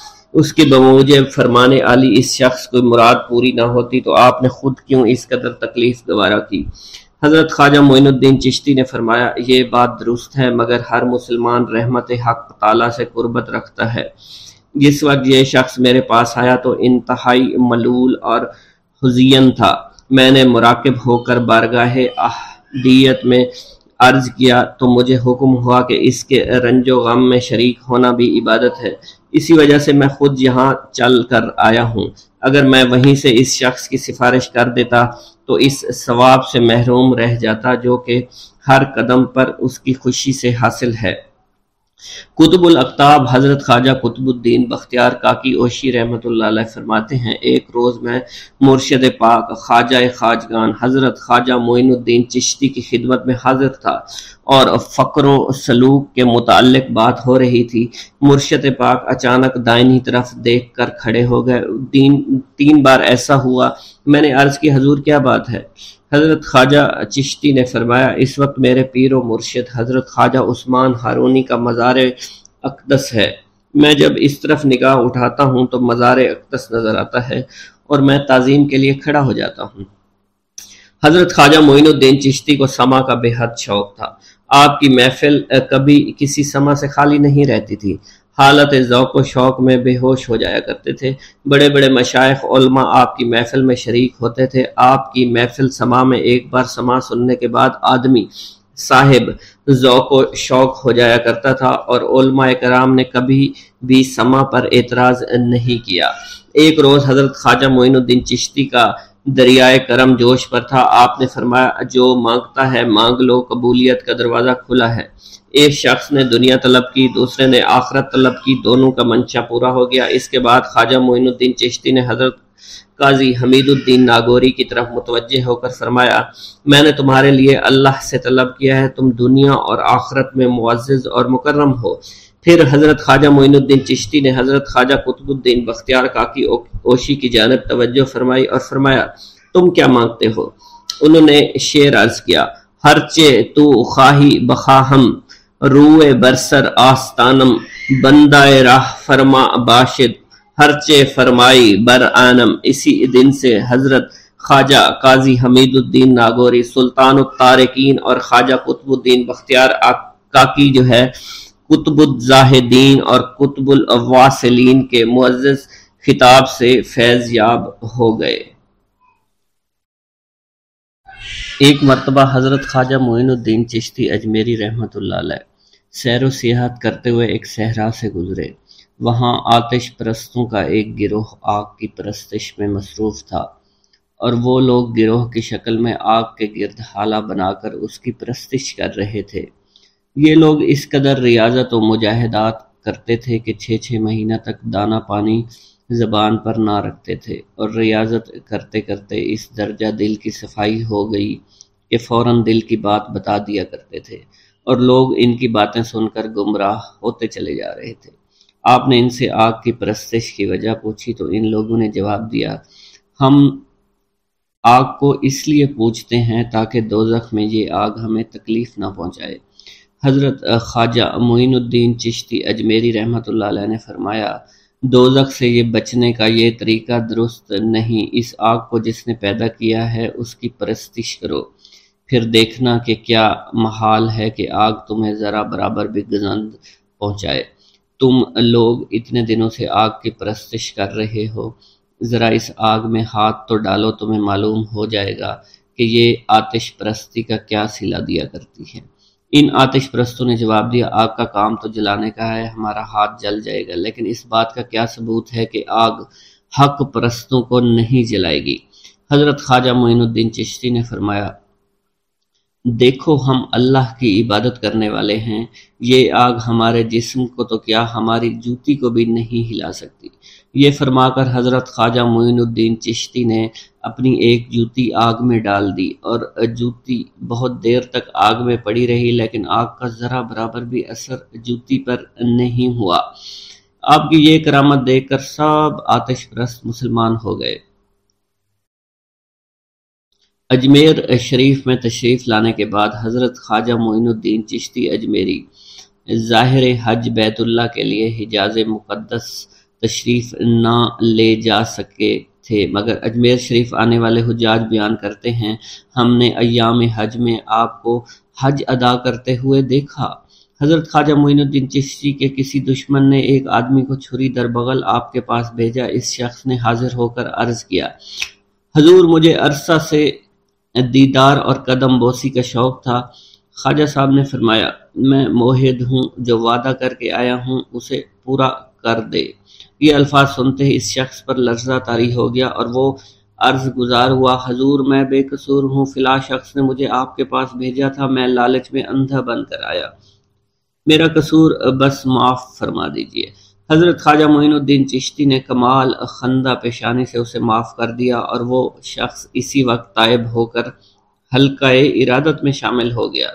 [SPEAKER 2] اس کے بموجب فرمان عالی اس شخص کو مراد پوری نہ ہوتی تو آپ نے خود کیوں اس قدر تکلیف گوارا کی؟ حضرت خواجہ معین الدین چشتی نے فرمایا، یہ بات درست ہے، مگر ہر مسلمان رحمت حق تعالیٰ سے قربت رکھتا ہے۔ جس وقت یہ شخص میرے پاس آیا تو انتہائی ملول اور حزین تھا۔ میں نے مراقب ہو کر بارگاہ احدیت میں عرض کیا تو مجھے حکم ہوا کہ اس کے رنج و غم میں شریک ہونا بھی عبادت ہے، اسی وجہ سے میں خود یہاں چل کر آیا ہوں۔ اگر میں وہیں سے اس شخص کی سفارش کر دیتا تو اس ثواب سے محروم رہ جاتا جو کہ ہر قدم پر اس کی خوشی سے حاصل ہے۔ قطب الاقطاب حضرت خواجہ قطب الدین بختیار کاکی اوشی رحمۃ اللہ علیہ فرماتے ہیں، ایک روز میں مرشد پاک خواجہ خواجگان حضرت خواجہ معین الدین چشتی کی خدمت میں حاضر تھا اور فقر و سلوک کے متعلق بات ہو رہی تھی۔ مرشد پاک اچانک دائنی طرف دیکھ کر کھڑے ہو گئے۔ تین, تین بار ایسا ہوا۔ میں نے عرض کی، حضور کیا بات ہے؟ حضرت خواجہ چشتی نے فرمایا، اس وقت میرے پیر و مرشد حضرت خواجہ عثمان ہارونی کا مزار اقدس ہے۔ میں جب اس طرف نگاہ اٹھاتا ہوں تو مزار اقدس نظر آتا ہے اور میں تعظیم کے لیے کھڑا ہو جاتا ہوں۔ حضرت خواجہ معین الدین چشتی کو سما کا بے حد شوق تھا۔ آپ کی محفل کبھی کسی سما سے خالی نہیں رہتی تھی۔ حالت ذوق و شوق میں بے ہوش ہو جایا کرتے تھے۔ بڑے بڑے مشائخ علماء آپ کی محفل میں شریک ہوتے تھے۔ آپ کی محفل سما میں ایک بار سما سننے کے بعد آدمی صاحب ذوق و شوق ہو جایا کرتا تھا اور علماء کرام نے کبھی بھی سما پر اعتراض نہیں کیا۔ ایک روز حضرت خواجہ معین الدین چشتی کا دریائے کرم جوش پر تھا۔ آپ نے فرمایا، جو مانگتا ہے مانگ لو، قبولیت کا دروازہ کھلا ہے۔ ایک شخص نے دنیا طلب کی، دوسرے نے آخرت طلب کی، دونوں کا منشا پورا ہو گیا۔ اس کے بعد خواجہ معین الدین چشتی نے حضرت قاضی حمید الدین ناگوری کی طرف متوجہ ہو کر فرمایا، میں نے تمہارے لیے اللہ سے طلب کیا ہے تم دنیا اور آخرت میں معزز اور مکرم ہو۔ پھر حضرت خواجہ معین الدین چشتی نے حضرت خواجہ قطب الدین بختیار کاکی اوشی کی جانب توجہ فرمائی اور فرمایا، تم کیا مانگتے ہو؟ انہوں نے شعر عرض کیا، ہرچے تو خواہی بخواہم، روئے برسر آستانم، بندہ راہ فرما باشد، ہرچے فرمائی بر آنم۔ اسی دن سے حضرت خواجہ قاضی حمید الدین ناگوری سلطان الطارقین اور خواجہ قطب الدین بختیار کاکی جو ہے قطب الزاہدین اور قطب الواصلین کے معزز خطاب سے فیض یاب ہو گئے۔ ایک مرتبہ حضرت خواجہ معین الدین چشتی اجمیری رحمۃ اللہ علیہ سیر و سیاحت کرتے ہوئے ایک صحرا سے گزرے۔ وہاں آتش پرستوں کا ایک گروہ آگ کی پرستش میں مصروف تھا اور وہ لوگ گروہ کی شکل میں آگ کے گرد حالہ بنا کر اس کی پرستش کر رہے تھے۔ یہ لوگ اس قدر ریاضت و مجاہدات کرتے تھے کہ چھ چھ مہینہ تک دانہ پانی زبان پر نہ رکھتے تھے، اور ریاضت کرتے کرتے اس درجہ دل کی صفائی ہو گئی کہ فوراً دل کی بات بتا دیا کرتے تھے۔
[SPEAKER 1] اور لوگ ان کی باتیں سن کر گمراہ ہوتے چلے جا رہے تھے۔ آپ نے ان سے آگ کی پرستش کی وجہ پوچھی تو ان لوگوں نے جواب دیا، ہم آگ کو اس لیے پوچھتے ہیں تاکہ دوزخ میں یہ آگ ہمیں تکلیف نہ پہنچائے۔ حضرت خواجہ معین الدین چشتی اجمیری رحمۃ اللہ علیہ نے فرمایا، دوزخ سے یہ بچنے کا یہ طریقہ درست نہیں۔ اس آگ کو جس نے پیدا کیا ہے اس کی پرستش کرو، پھر دیکھنا کہ کیا محال ہے کہ آگ تمہیں ذرا برابر بھی گزند پہنچائے۔ تم لوگ اتنے دنوں سے آگ کی پرستش کر رہے ہو، ذرا اس آگ میں ہاتھ تو ڈالو، تمہیں معلوم ہو جائے گا کہ یہ آتش پرستی کا کیا صلہ دیا کرتی ہے۔ ان آتش پرستوں نے جواب دیا، آگ کا کام تو جلانے کا ہے، ہمارا ہاتھ جل جائے گا، لیکن اس بات کا کیا ثبوت ہے کہ آگ حق پرستوں کو نہیں جلائے گی؟ حضرت خواجہ معین الدین چشتی نے فرمایا، دیکھو ہم اللہ کی عبادت کرنے والے ہیں، یہ آگ ہمارے جسم کو تو کیا ہماری جوتی کو بھی نہیں ہلا سکتی۔ یہ فرما کر حضرت خواجہ معین الدین چشتی نے اپنی ایک جوتی آگ میں ڈال دی اور جوتی بہت دیر تک آگ میں پڑی رہی، لیکن آگ کا ذرا برابر بھی اثر جوتی پر نہیں ہوا۔ آپ کی یہ کرامت دیکھ کر سب آتش پرست مسلمان ہو گئے۔ اجمیر شریف میں تشریف لانے کے بعد حضرت خواجہ معین الدین چشتی اجمیری ظاہر حج بیت اللہ کے لیے حجاز مقدس تشریف نہ لے جا سکے تھے، مگر اجمیر شریف آنے والے حجاج بیان کرتے ہیں، ہم نے ایام حج میں آپ کو حج ادا کرتے ہوئے دیکھا۔ حضرت خواجہ معین الدین چشتی کے کسی دشمن نے ایک آدمی کو چھری در بغل آپ کے پاس بھیجا۔ اس شخص نے حاضر ہو کر عرض کیا، حضور مجھے عرصہ سے دیدار اور قدم بوسی کا شوق تھا۔ خواجہ صاحب نے فرمایا، میں موحد ہوں، جو وعدہ کر کے آیا ہوں اسے پورا کر دے۔ یہ الفاظ سنتے ہی اس شخص پر لرزہ طاری ہو گیا اور وہ عرض گزار ہوا، حضور میں بے قصور ہوں، فلاں شخص نے مجھے آپ کے پاس بھیجا تھا، میں لالچ میں اندھا بن کر آیا، میرا قصور بس معاف فرما دیجئے۔ حضرت خواجہ معین الدین چشتی نے کمال خندہ پیشانی سے اسے معاف کر دیا اور وہ شخص اسی وقت تائب ہو کر حلقہ ارادت میں شامل ہو گیا۔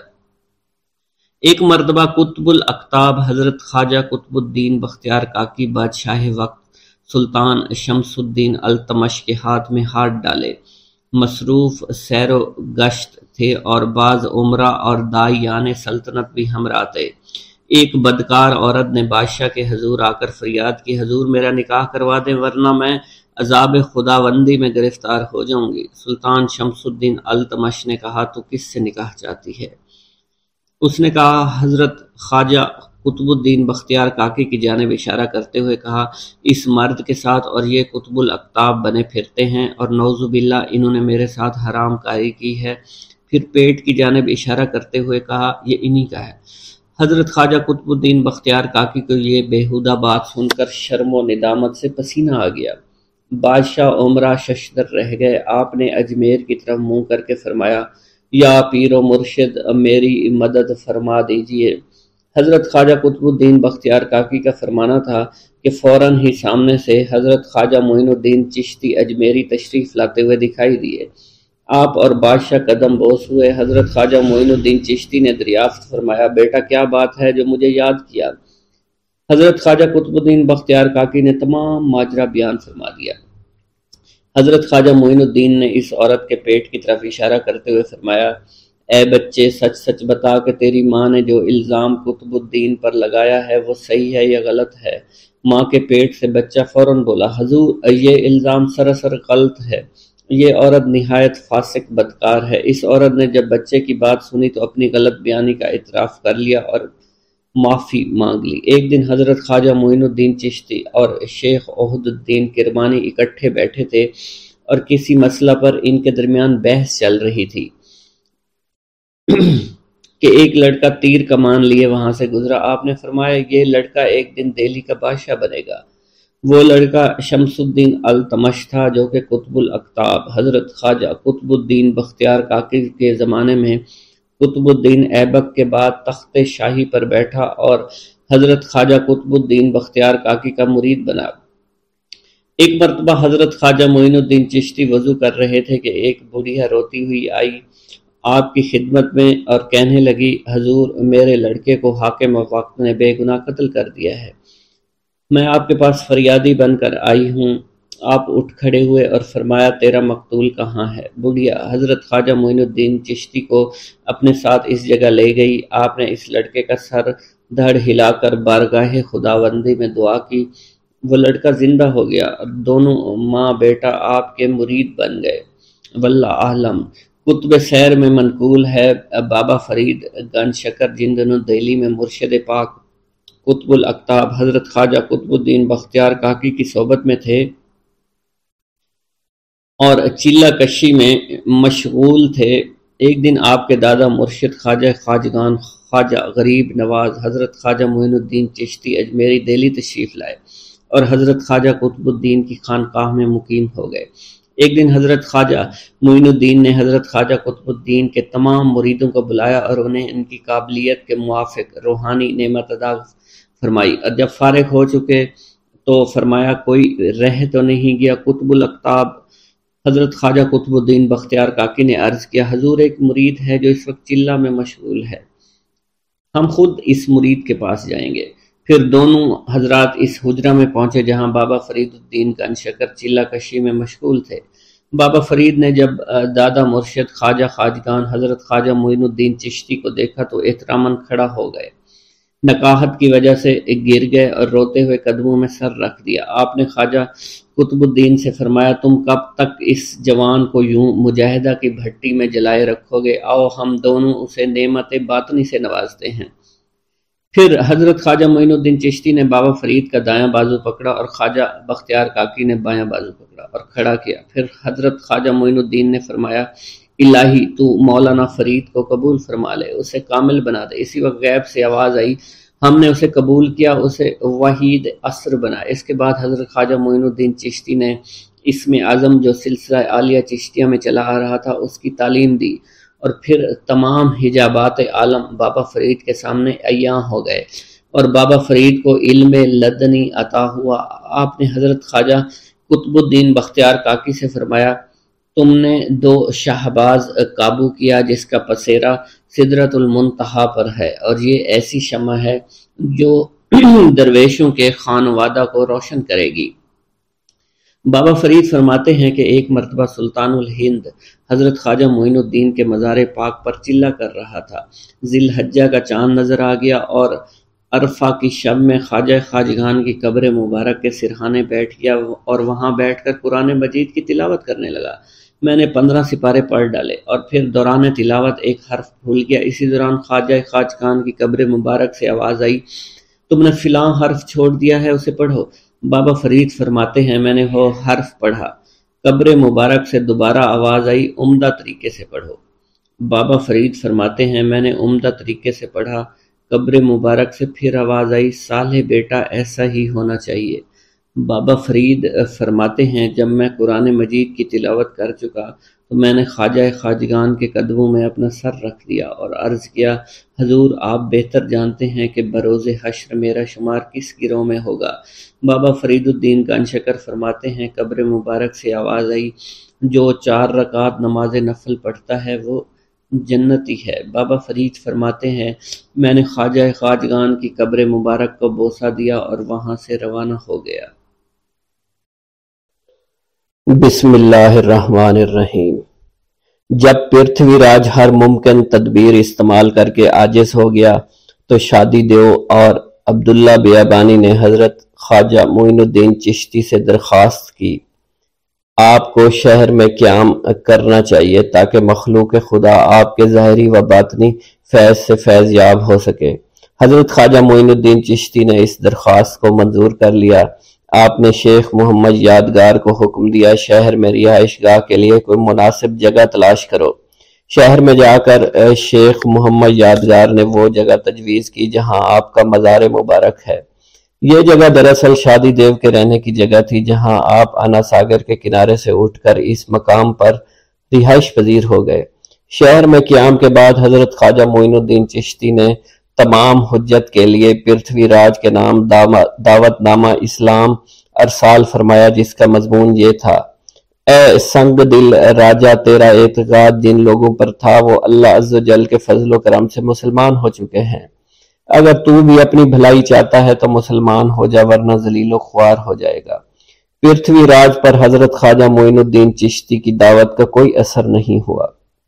[SPEAKER 1] ایک مرتبہ قطب الاقطاب حضرت خواجہ قطب الدین بختیار کاکی بادشاہ وقت سلطان شمس الدین التمش کے ہاتھ میں ہاتھ ڈالے، مصروف سیر و گشت تھے اور بعض عمرہ اور داعیان سلطنت بھی ہمراہ تھے۔ ایک بدکار عورت نے بادشاہ کے حضور آ کر فریاد کی، حضور میرا نکاح کروا دیں ورنہ میں عذاب خداوندی میں گرفتار ہو جاؤں گی۔ سلطان شمس الدین التمش نے کہا، تو کس سے نکاح چاہتی ہے؟ اس نے کہا، حضرت خواجہ قطب الدین بختیار کاکی کی جانب اشارہ کرتے ہوئے کہا، اس مرد کے ساتھ اور یہ قطب الاقطاب بنے پھرتے ہیں اور نعوذ باللہ انہوں نے میرے ساتھ حرام کاری کی ہے۔ پھر پیٹ کی جانب اشارہ کرتے ہوئے کہا، یہ انہی کا ہے۔ حضرت خواجہ قطب الدین بختیار کاکی کو یہ بیہودہ بات سن کر شرم و ندامت سے پسینہ آ گیا۔ بادشاہ عمرہ ششدر رہ گئے۔ آپ نے اجمیر کی طرف منہ کر کے فرمایا، یا پیر و مرشد میری مدد فرما دیجئے۔ حضرت خواجہ قطب الدین بختیار کاکی کا فرمانا تھا کہ فوراً ہی سامنے سے حضرت خواجہ معین الدین چشتی اجمیری تشریف لاتے ہوئے دکھائی دیے۔ آپ اور بادشاہ قدم بوس ہوئے۔ حضرت خواجہ معین الدین چشتی نے دریافت فرمایا، بیٹا کیا بات ہے جو مجھے یاد کیا؟ حضرت خواجہ قطب الدین بختیار کاکی نے تمام ماجرا بیان فرما دیا۔ حضرت خواجہ معین الدین نے اس عورت کے پیٹ کی طرف اشارہ کرتے ہوئے فرمایا، اے بچے سچ سچ بتا کہ تیری ماں نے جو الزام قطب الدین پر لگایا ہے وہ صحیح ہے یا غلط ہے؟ ماں کے پیٹ سے بچہ فوراً بولا، حضور یہ الزام سراسر غلط ہے، یہ عورت نہایت فاسق بدکار ہے۔ اس عورت نے جب بچے کی بات سنی تو اپنی غلط بیانی کا اعتراف کر لیا اور معافی مانگ لی۔ ایک دن حضرت خواجہ معین الدین چشتی اور شیخ عہد الدین کرمانی اکٹھے بیٹھے تھے اور کسی مسئلہ پر ان کے درمیان بحث چل رہی تھی کہ ایک لڑکا تیر کمان لیے وہاں سے گزرا۔ آپ نے فرمایا، یہ لڑکا ایک دن دہلی کا بادشاہ بنے گا۔ وہ لڑکا شمس الدین التمش تھا جو کہ قطب الاقطاب حضرت خواجہ قطب الدین بختیار کاکی کے زمانے میں قطب الدین ایبک کے بعد تخت شاہی پر بیٹھا اور حضرت خواجہ قطب الدین بختیار کاکی کا مرید بنا۔ ایک مرتبہ حضرت خواجہ معین الدین چشتی وضو کر رہے تھے کہ ایک بڑھیا روتی ہوئی آئی آپ کی خدمت میں اور کہنے لگی حضور میرے لڑکے کو حاکم وقت نے بے گناہ قتل کر دیا ہے، میں آپ کے پاس فریادی بن کر آئی ہوں۔ آپ اٹھ کھڑے ہوئے اور فرمایا تیرا مقتول کہاں ہے؟ بڑھیا حضرت خواجہ معین الدین چشتی کو اپنے ساتھ اس جگہ لے گئی۔ آپ نے اس لڑکے کا سر دھڑ ہلا کر بارگاہ خداوندی میں دعا کی، وہ لڑکا زندہ ہو گیا اور دونوں ماں بیٹا آپ کے مرید بن گئے۔ واللہ عالم۔ کتب سیر میں منقول ہے بابا فرید گنج شکر جن دنوں دہلی میں مرشد پاک قطب الاقطاب حضرت خواجہ قطب الدین بختیار کاکی کی صحبت میں تھے اور چلہ کشی میں مشغول تھے۔ ایک دن آپ کے دادا مرشد خواجہ خواجگان خواجہ غریب نواز حضرت خواجہ موین الدین چشتی اجمیری دہلی تشریف لائے اور حضرت خواجہ قطب الدین کی خانقاہ میں مقیم ہو گئے۔ ایک دن حضرت خواجہ معین الدین نے حضرت خواجہ قطب الدین کے تمام مریدوں کو بلایا اور انہیں ان کی قابلیت کے موافق روحانی نعمت عطا فرمائی، اور جب فارغ ہو چکے تو فرمایا کوئی رہ تو نہیں گیا؟ قطب الاقطاب حضرت خواجہ قطب الدین بختیار کاکی نے عرض کیا حضور ایک مرید ہے جو اس وقت چلہ میں مشغول ہے، ہم خود اس مرید کے پاس جائیں گے۔ پھر دونوں حضرات اس حجرہ میں پہنچے جہاں بابا فرید الدین گنج شکر چلہ کشی میں مشغول تھے۔ بابا فرید نے جب دادا مرشد خواجہ خواجگان حضرت خواجہ معین الدین چشتی کو دیکھا تو احتراماً کھڑا ہو گئے، نکاحت کی وجہ سے گر گئے اور روتے ہوئے قدموں میں سر رکھ دیا۔ آپ نے خواجہ قطب الدین سے فرمایا تم کب تک اس جوان کو یوں مجاہدہ کی بھٹی میں جلائے رکھو گے؟ آؤ ہم دونوں اسے نعمت باطنی سے نوازتے ہیں۔ پھر حضرت خواجہ معین الدین چشتی نے بابا فرید کا دایاں بازو پکڑا اور خواجہ بختیار کاکی نے بایاں بازو پکڑا اور کھڑا کیا۔ پھر حضرت خواجہ معین الدین نے فرمایا الہی تو مولانا فرید کو قبول فرما لے، اسے کامل بنا دے۔ اسی وقت غیب سے آواز آئی، ہم نے اسے قبول کیا، اسے وحید عصر بنا۔ اس کے بعد حضرت خواجہ معین الدین چشتی نے اسم اعظم جو سلسلہ عالیہ چشتیہ میں چلا آ رہا تھا اس کی تعلیم دی، اور پھر تمام حجابات عالم بابا فرید کے سامنے عیاں ہو گئے اور بابا فرید کو علم لدنی عطا ہوا۔ آپ نے حضرت خواجہ قطب الدین بختیار کاکی سے فرمایا تم نے دو شہباز قابو کیا جس کا پسیرا سدرۃ المنتہا پر ہے، اور یہ ایسی شمع ہے جو درویشوں کے خانوادہ کو روشن کرے گی۔ بابا فرید فرماتے ہیں کہ ایک مرتبہ سلطان الہند حضرت خواجہ معین الدین کے مزار پاک پر چلہ کر رہا تھا۔ ذی الحجہ کا چاند نظر آ گیا اور عرفہ کی شب میں خواجہ خواجگان کی قبر مبارک کے سرہانے بیٹھ گیا اور وہاں بیٹھ کر قرآن مجید کی تلاوت کرنے لگا۔ میں نے پندرہ سپارے پڑھ ڈالے اور پھر دوران تلاوت ایک حرف بھول گیا۔ اسی دوران خواجہ خواجگان کی قبر مبارک سے آواز آئی تم نے فلاں حرف چھوڑ دیا ہے، اسے پڑھو۔ بابا فرید فرماتے ہیں میں نے وہ حرف پڑھا۔ قبر مبارک سے دوبارہ آواز آئی عمدہ طریقے سے پڑھو۔ بابا فرید فرماتے ہیں میں نے عمدہ طریقے سے پڑھا۔ قبر مبارک سے پھر آواز آئی صالح بیٹا ایسا ہی ہونا چاہیے۔ بابا فرید فرماتے ہیں جب میں قرآن مجید کی تلاوت کر چکا تو میں نے خواجہ خواجگان کے قدموں میں اپنا سر رکھ دیا اور عرض کیا حضور آپ بہتر جانتے ہیں کہ بروز حشر میرا شمار کس گروہ میں ہوگا۔ بابا فرید الدین گنج شکر فرماتے ہیں قبر مبارک سے آواز آئی جو چار رکعت نماز نفل پڑھتا ہے وہ جنتی ہے۔ بابا فرید فرماتے ہیں میں نے خواجہ خواجگان کی قبر مبارک کو بوسہ دیا اور وہاں سے روانہ ہو گیا۔
[SPEAKER 2] بسم اللہ الرحمن الرحیم۔ جب پرتھوی راج ہر ممکن تدبیر استعمال کر کے عاجز ہو گیا تو شادی دیو اور عبداللہ بیابانی نے حضرت خواجہ معین الدین چشتی سے درخواست کی آپ کو شہر میں قیام کرنا چاہیے تاکہ مخلوق خدا آپ کے ظاہری و باطنی فیض سے فیض یاب ہو سکے۔ حضرت خواجہ معین الدین چشتی نے اس درخواست کو منظور کر لیا۔ آپ نے شیخ محمد یادگار کو حکم دیا شہر میں رہائش گاہ کے لیے کوئی مناسب جگہ تلاش کرو۔ شہر میں جا کر شیخ محمد یادگار نے وہ جگہ تجویز کی جہاں آپ کا مزار مبارک ہے۔ یہ جگہ دراصل شادی دیو کے رہنے کی جگہ تھی جہاں آپ انا ساگر کے کنارے سے اٹھ کر اس مقام پر رہائش پذیر ہو گئے۔ شہر میں قیام کے بعد حضرت خواجہ معین الدین چشتی نے تمام حجت کے لیے پرتھوی راج کے نام دعوت نامہ اسلام ارسال فرمایا جس کا مضمون یہ تھا اے سنگ دل راجہ، تیرا اعتقاد جن لوگوں پر تھا وہ اللہ عز و جل کے فضل و کرم سے مسلمان ہو چکے ہیں۔ اگر تو بھی اپنی بھلائی چاہتا ہے تو مسلمان ہو جا، ورنہ ذلیل و خوار ہو جائے گا۔ پرتھوی راج پر حضرت خواجہ معین الدین چشتی کی دعوت کا کوئی اثر نہیں ہوا۔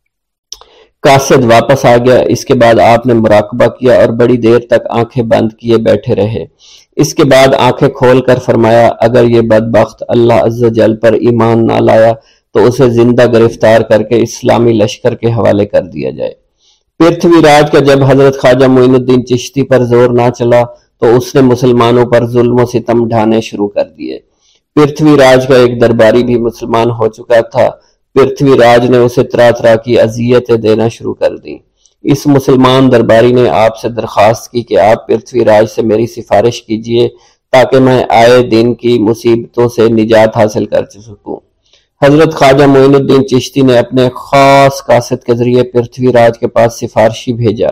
[SPEAKER 2] قاصد واپس آ گیا۔ اس کے بعد آپ نے مراقبہ کیا اور بڑی دیر تک آنکھیں بند کیے بیٹھے رہے۔ اس کے بعد آنکھیں کھول کر فرمایا، اگر یہ بدبخت اللہ عز و جل پر ایمان نہ لایا تو اسے زندہ گرفتار کر کے اسلامی لشکر کے حوالے کر دیا جائے۔ پرتھوی راج کا جب حضرت خواجہ معین الدین چشتی پر زور نہ چلا تو اس نے مسلمانوں پر ظلم و ستم ڈھانے شروع کر دیے۔ پرتھوی راج کا ایک درباری بھی مسلمان ہو چکا تھا۔ پرتھوی راج نے اسے طرح طرح کی اذیتیں دینا شروع کر دیں۔ اس مسلمان درباری نے آپ سے درخواست کی کہ آپ پرتھوی راج سے میری سفارش کیجیے تاکہ میں آئے دن کی مصیبتوں سے نجات حاصل کر سکوں۔ حضرت خواجہ معین الدین چشتی نے اپنے خاص قاصد کے ذریعے پرتھوی راج کے پاس سفارشی بھیجا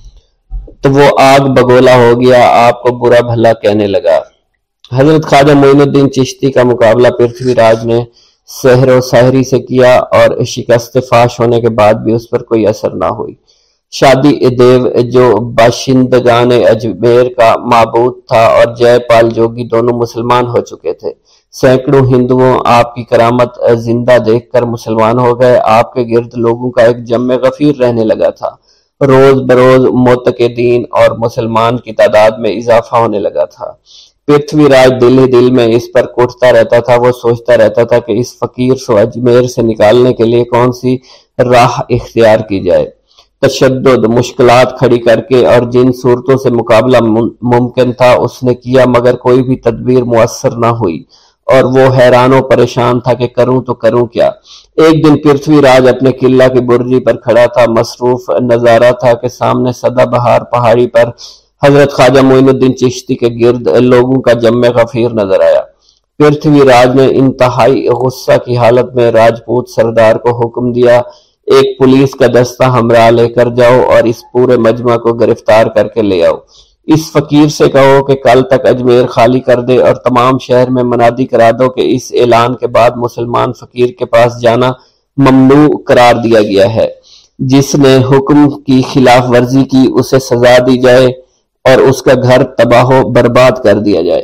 [SPEAKER 2] تو وہ آگ بگولا ہو گیا، آپ کو برا بھلا کہنے لگا۔ حضرت خواجہ معین الدین چشتی کا مقابلہ پرتھوی راج نے سحر و ساحری سے کیا اور شکست فاش ہونے کے بعد بھی اس پر کوئی اثر نہ ہوئی۔ شادی دیو جو باشندگان اجمیر کا معبود تھا اور جے پال جوگی دونوں مسلمان ہو چکے تھے۔ سینکڑوں ہندوؤں آپ کی کرامت زندہ دیکھ کر مسلمان ہو گئے۔ آپ کے گرد لوگوں کا ایک جمع غفیر رہنے لگا تھا۔ روز بروز معتقدین اور مسلمان کی تعداد میں اضافہ ہونے لگا تھا۔ پرتھوی راج دل ہی دل میں اس پر کوٹتا رہتا تھا۔ وہ سوچتا رہتا تھا کہ اس فقیر کو اجمیر سے نکالنے کے لیے کون سی راہ اختیار کی جائے۔ تشدد، مشکلات کھڑی کر کے اور جن صورتوں سے مقابلہ ممکن تھا اس نے کیا، مگر کوئی بھی تدبیر مؤثر نہ ہوئی اور وہ حیران و پریشان تھا کہ کروں تو کروں کیا۔ ایک دن پرتھوی راج اپنے قلعہ کی برجی پر کھڑا تھا۔ مصروف نظارہ تھا کہ سامنے سدا بہار پہاڑی پر حضرت خواجہ معین الدین چشتی کے گرد لوگوں کا جمع غفیر نظر آیا۔ پرتھوی راج نے انتہائی غصہ کی حالت میں راجپوت سردار کو حکم دیا، ایک پولیس کا دستہ ہمراہ لے کر جاؤ اور اس پورے مجمع کو گرفتار کر کے لے آؤ۔ اس فقیر سے کہو کہ کل تک اجمیر خالی کر دے اور تمام شہر میں منادی کرا دو کہ اس اعلان کے بعد مسلمان فقیر کے پاس جانا ممنوع قرار دیا گیا ہے۔ جس نے حکم کی خلاف ورزی کی اسے سزا دی جائے اور اس کا گھر تباہ و برباد کر دیا جائے۔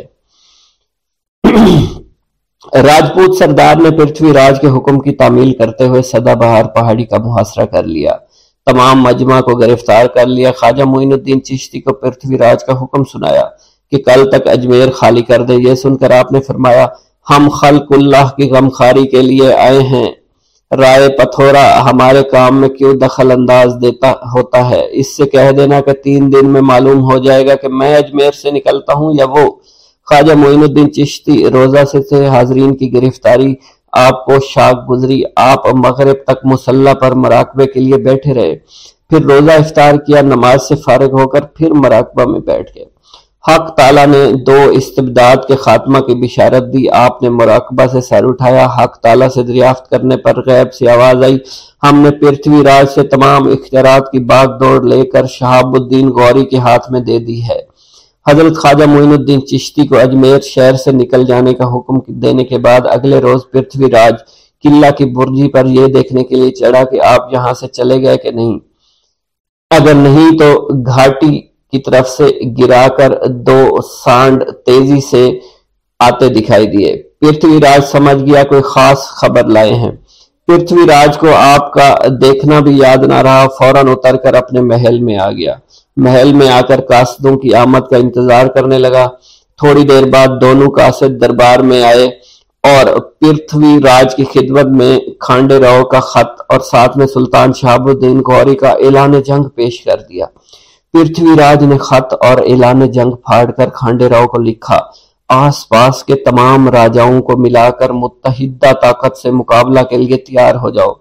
[SPEAKER 2] راجپوت سردار نے پرتھوی راج کے حکم کی تعمیل کرتے ہوئے سدا بہار پہاڑی کا محاصرہ کر لیا، تمام مجمع کو گرفتار کر لیا۔ خواجہ معین الدین چشتی کو پرتھوی راج کا حکم سنایا کہ کل تک اجمیر خالی کر دے۔ یہ سن کر آپ نے فرمایا، ہم خلق اللہ کی غمخواری کے لیے آئے ہیں، رائے پتھورا ہمارے کام میں کیوں دخل انداز دیتا ہوتا ہے؟ اس سے کہہ دینا کہ تین دن میں معلوم ہو جائے گا کہ میں اجمیر سے نکلتا ہوں یا وہ۔ خواجہ معین الدین چشتی روزہ سے تھے۔ حاضرین کی گرفتاری آپ کو شاک گزری۔ آپ مغرب تک مسلح پر مراقبے کے لیے بیٹھے رہے، پھر روزہ افطار کیا، نماز سے فارغ ہو کر پھر مراقبہ میں بیٹھ گئے۔ حق تعالیٰ نے دو استبداد کے خاتمہ کی بشارت دی۔ آپ نے مراقبہ سے سر اٹھایا۔ حق تعالیٰ سے دریافت کرنے پر غیب سے آواز آئی، ہم نے پرتھوی راج سے تمام اختیارات کی باغ دوڑ لے کر شہاب الدین غوری کے ہاتھ میں دے دی ہے۔ حضرت خواجہ معین الدین چشتی کو اجمیر شہر سے نکل جانے کا حکم دینے کے بعد اگلے روز پرتھوی راج قلعہ کی برجی پر یہ دیکھنے کے لیے چڑھا کہ آپ یہاں سے چلے گئے کہ نہیں۔ اگر نہیں تو گھاٹی کی طرف سے گرا کر دو سانڈ تیزی سے آتے دکھائی دیے۔ پرتھوی راج سمجھ گیا کوئی خاص خبر لائے ہیں۔ پرتھوی راج کو آپ کا دیکھنا بھی یاد نہ رہا، فوراً اتر کر اپنے محل میں آ گیا۔ محل میں آ کر قاصدوں کی آمد کا انتظار کرنے لگا۔ تھوڑی دیر بعد دونوں قاصد دربار میں آئے اور پرتھوی راج کی خدمت میں کھانڈے راؤ کا خط اور ساتھ میں سلطان شہاب الدین غوری کا اعلان جنگ پیش کر دیا۔ پرتھوی راج نے خط اور اعلان جنگ پھاڑ کر کھانڈے راؤ کو لکھا، آس پاس کے تمام راجاؤں کو ملا کر متحدہ طاقت سے مقابلہ کے لیے تیار ہو جاؤ۔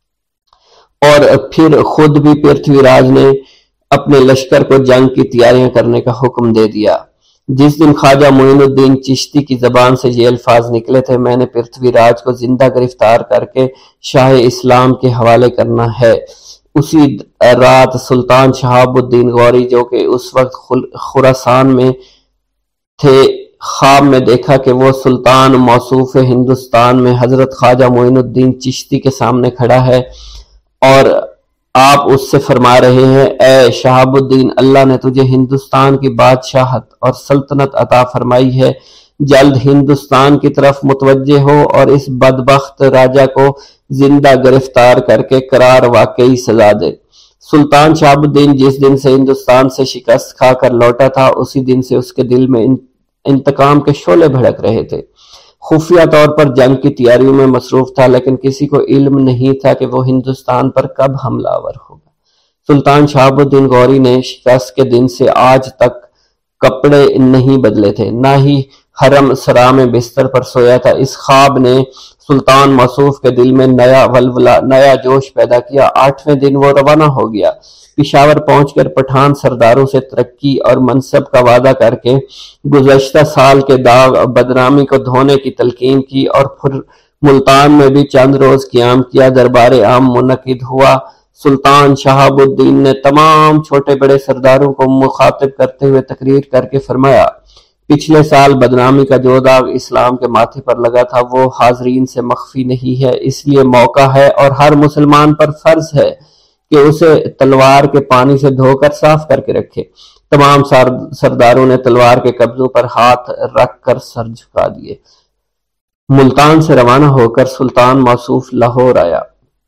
[SPEAKER 2] اور پھر خود بھی پرتھوی راج نے اپنے لشکر کو جنگ کی تیاریاں کرنے کا حکم دے دیا۔ جس دن خواجہ معین الدین چشتی کی زبان سے یہ الفاظ نکلے تھے، میں نے پرتھوی راج کو زندہ گرفتار کر کے شاہ اسلام کے حوالے کرنا ہے، اسی رات سلطان شہاب الدین غوری جو کہ اس وقت خراسان میں تھے
[SPEAKER 1] خواب میں دیکھا کہ وہ سلطان موصوف ہندوستان میں حضرت خواجہ معین الدین چشتی کے سامنے کھڑا ہے اور آپ اس سے فرما رہے ہیں، اے شہاب الدین، اللہ نے تجھے ہندوستان کی بادشاہت اور سلطنت عطا فرمائی ہے، جلد ہندوستان کی طرف متوجہ ہو اور اس بدبخت راجہ کو زندہ گرفتار کر کے قرار واقعی سزا دے۔ سلطان شہاب الدین جس دن سے ہندوستان سے شکست کھا کر لوٹا تھا، اسی دن سے اس کے دل میں انتقام کے شعلے بھڑک رہے تھے۔ خفیہ طور پر جنگ کی تیاریوں میں مصروف تھا، لیکن کسی کو علم نہیں تھا کہ وہ ہندوستان پر کب حملہ آور ہوگا۔ سلطان شہاب الدین غوری نے شکست کے دن سے آج تک کپڑے نہیں بدلے تھے، نہ ہی حرم سرا میں بستر پر سویا تھا۔ اس خواب نے سلطان موصوف کے دل میں نیا ولولہ، نیا جوش پیدا کیا۔ آٹھویں دن وہ روانہ ہو گیا۔ پشاور پہنچ کر پٹھان سرداروں سے ترقی اور منصب کا وعدہ کر کے گزشتہ سال کے داغ اور بدنامی کو دھونے کی تلقین کی، اور پھر ملتان میں بھی چند روز قیام کیا۔ دربار عام منعقد ہوا۔ سلطان شہاب الدین نے تمام چھوٹے بڑے سرداروں کو مخاطب کرتے ہوئے تقریر کر کے فرمایا، پچھلے سال بدنامی کا جو داغ اسلام کے ماتھے پر لگا تھا وہ حاضرین سے مخفی نہیں ہے، اس لیے موقع ہے اور ہر مسلمان پر فرض ہے کہ اسے تلوار کے پانی سے دھو کر صاف کر کے رکھے۔ تمام سرداروں نے تلوار کے قبضوں پر ہاتھ رکھ کر سر جھکا دیے۔ ملتان سے روانہ ہو کر سلطان موصوف لاہور آیا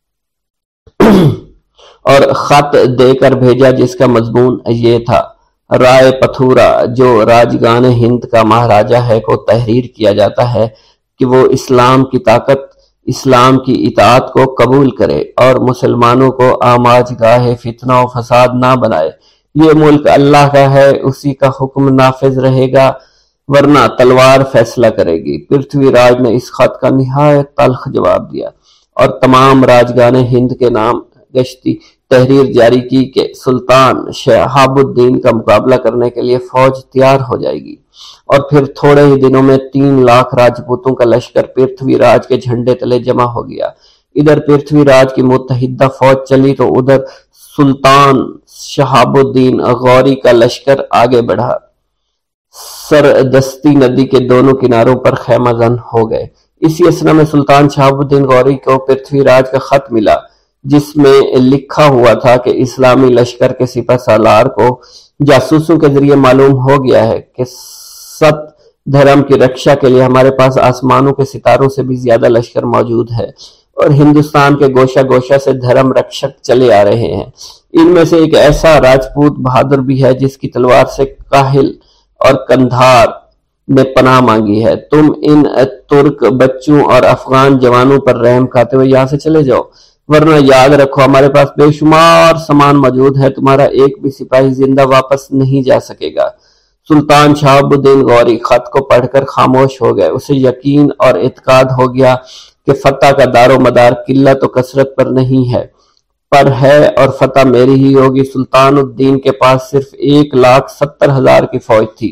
[SPEAKER 1] اور خط دے کر بھیجا، جس کا مضمون یہ تھا، رائے پتھورا جو راجگان ہند کا مہاراجہ ہے کو تحریر کیا جاتا ہے کہ وہ اسلام کی طاقت، اسلام کی اطاعت کو قبول کرے اور مسلمانوں کو آماج گاہ فتنہ و فساد نہ بنائے۔ یہ ملک اللہ کا ہے، اسی کا حکم نافذ رہے گا، ورنہ تلوار فیصلہ کرے گی۔ پرتھوی راج نے اس خط کا نہایت تلخ جواب دیا اور تمام راجگان ہند کے نام گشتی تحریر جاری کی کہ سلطان شہاب الدین کا مقابلہ کرنے کے لیے فوج تیار ہو جائے گی، اور پھر تھوڑے ہی دنوں میں تین لاکھ راجپوتوں کا لشکر پرتھوی راج کے جھنڈے تلے جمع ہو گیا۔ ادھر پرتھوی راج کی متحدہ فوج چلی تو ادھر سلطان شہاب الدین غوری کا لشکر آگے بڑھا۔ سردستی ندی کے دونوں کناروں پر خیمہ زن ہو گئے۔ اسی اثنا میں سلطان شہاب الدین غوری کو پرتھوی راج کا خط ملا، جس میں لکھا ہوا تھا کہ اسلامی لشکر کے سپہ سالار کو جاسوسوں کے ذریعے معلوم ہو گیا ہے کہ ست دھرم کی رکشا کے لیے ہمارے پاس آسمانوں کے ستاروں سے بھی زیادہ لشکر موجود ہے، اور ہندوستان کے گوشہ گوشہ سے دھرم رکشک چلے آ رہے ہیں۔ ان میں سے ایک ایسا راجپوت بہادر بھی ہے جس کی تلوار سے کاہل اور کندھار نے پناہ مانگی ہے۔ تم ان ترک بچوں اور افغان جوانوں پر رحم کھاتے ہوئے یہاں سے چلے جاؤ، ورنہ یاد رکھو ہمارے پاس بے شمار سامان موجود ہے، تمہارا ایک بھی سپاہی زندہ واپس نہیں جا سکے گا۔ سلطان شہاب الدین غوری خط کو پڑھ کر خاموش ہو گئے۔ اسے یقین اور اعتقاد ہو گیا کہ فتح کا دار و مدار قلت و کثرت پر نہیں ہے، پر ہے، اور فتح میری ہی ہوگی۔ سلطان الدین کے پاس صرف ایک لاکھ ستر ہزار کی فوج تھی۔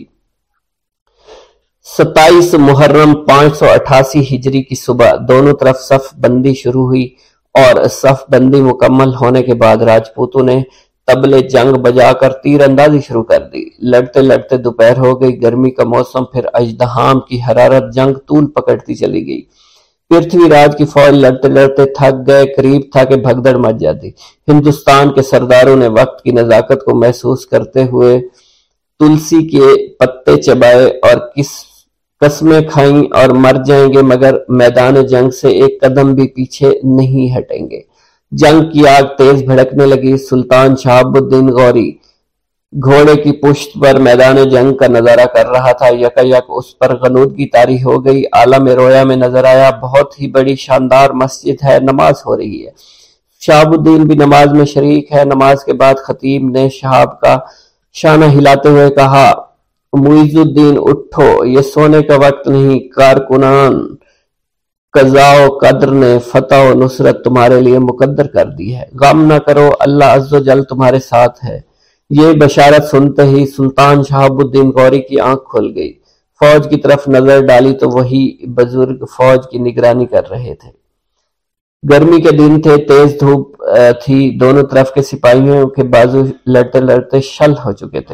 [SPEAKER 1] ستائیس محرم پانچ سو اٹھاسی ہجری کی صبح دونوں طرف صف بندی شروع ہوئی، اور صف بندی مکمل ہونے کے بعد راجپوتوں نے طبلے جنگ بجا کر تیر اندازی شروع کر دی۔ لڑتے لڑتے دوپہر ہو گئی۔ گرمی کا موسم، پھر اژدہام کی حرارت، جنگ طول پکڑتی چلی گئی۔ پرتھوی راج کی فوج لڑتے لڑتے تھک گئے، قریب تھا کہ بھگدڑ مچ جاتی۔ ہندوستان کے سرداروں نے وقت کی نزاکت کو محسوس کرتے ہوئے تلسی کے پتے چبائے اور کس قسمیں کھائیں اور مر جائیں گے، مگر میدان جنگ سے ایک قدم بھی پیچھے نہیں ہٹیں گے۔ جنگ کی آگ تیز بھڑکنے لگی۔ سلطان شہاب الدین غوری گھوڑے کی پشت پر میدان جنگ کا نظارہ کر رہا تھا۔ یکا یک اس پر غنودگی طاری ہو گئی۔ عالم رویا میں نظر آیا، بہت ہی بڑی شاندار مسجد ہے، نماز ہو رہی ہے۔ شہاب الدین بھی نماز میں شریک ہے۔ نماز کے بعد خطیب نے شہاب کا شانہ ہلاتے ہوئے کہا، معیز الدین اٹھو، یہ سونے کا وقت نہیں، کارکنان قضاء و قدر نے فتح و نصرت تمہارے لیے مقدر کر دی ہے، غم نہ کرو، اللہ عز و جل تمہارے ساتھ ہے۔ یہ بشارت سنتے ہی سلطان شہاب الدین غوری کی آنکھ کھل گئی۔ فوج کی طرف نظر ڈالی تو وہی بزرگ فوج کی نگرانی کر رہے تھے۔ گرمی کے دن تھے، تیز دھوپ تھی، دونوں طرف کے سپاہیوں کے بازو لڑتے لڑتے شل ہو چکے تھے۔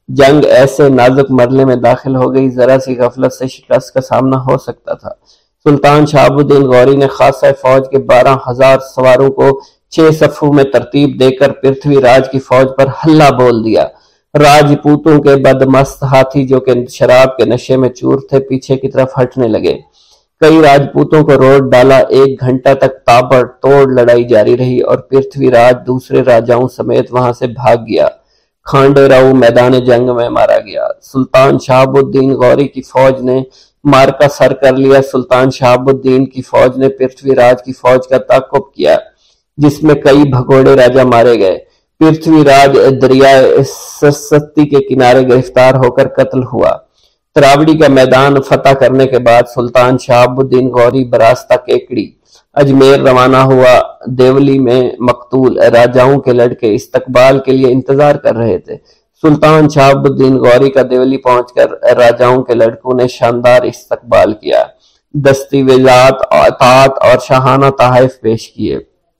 [SPEAKER 1] جنگ ایسے نازک مرحلے میں داخل ہو گئی، ذرا سی غفلت سے شکست کا سامنا ہو سکتا تھا۔ سلطان شہاب الدین غوری نے خاصہ فوج کے بارہ ہزار سواروں کو چھ صفوں میں ترتیب دے کر پرتھوی راج کی فوج پر حملہ بول دیا۔ راجپوتوں کے بدمست ہاتھی جو کہ شراب کے نشے میں چور تھے پیچھے کی طرف ہٹنے لگے۔ کئی راجپوتوں کو روڈ ڈالا، ایک گھنٹہ تک تابڑ توڑ لڑائی جاری رہی اور پرتھوی راج دوسرے راجاؤں سمیت وہاں سے بھاگ گیا۔ کھانڈے راؤ میدان جنگ میں مارا گیا۔ سلطان شہاب الدین غوری کی فوج نے مارکا سر کر لیا۔ سلطان شہاب الدین کی فوج نے پرتھوی راج کی فوج کا تعاقب کیا جس میں کئی بھگوڑے راجا مارے گئے۔ پرتھوی راج دریائے سرسوتی کے کنارے گرفتار ہو کر قتل ہوا۔ تراوڑی کا میدان فتح کرنے کے بعد سلطان شہاب الدین غوری براستہ کیکڑی اجمیر روانہ ہوا۔ دیولی میں مقتول راجاؤں کے لڑکے استقبال کے لیے انتظار کر رہے تھے۔ سلطان شہاب الدین غوری کا دیولی پہنچ کر راجاؤں کے لڑکوں نے شاندار استقبال کیا، دستاویزات، اطاعت اور شاہانہ تحائف پیش کیے۔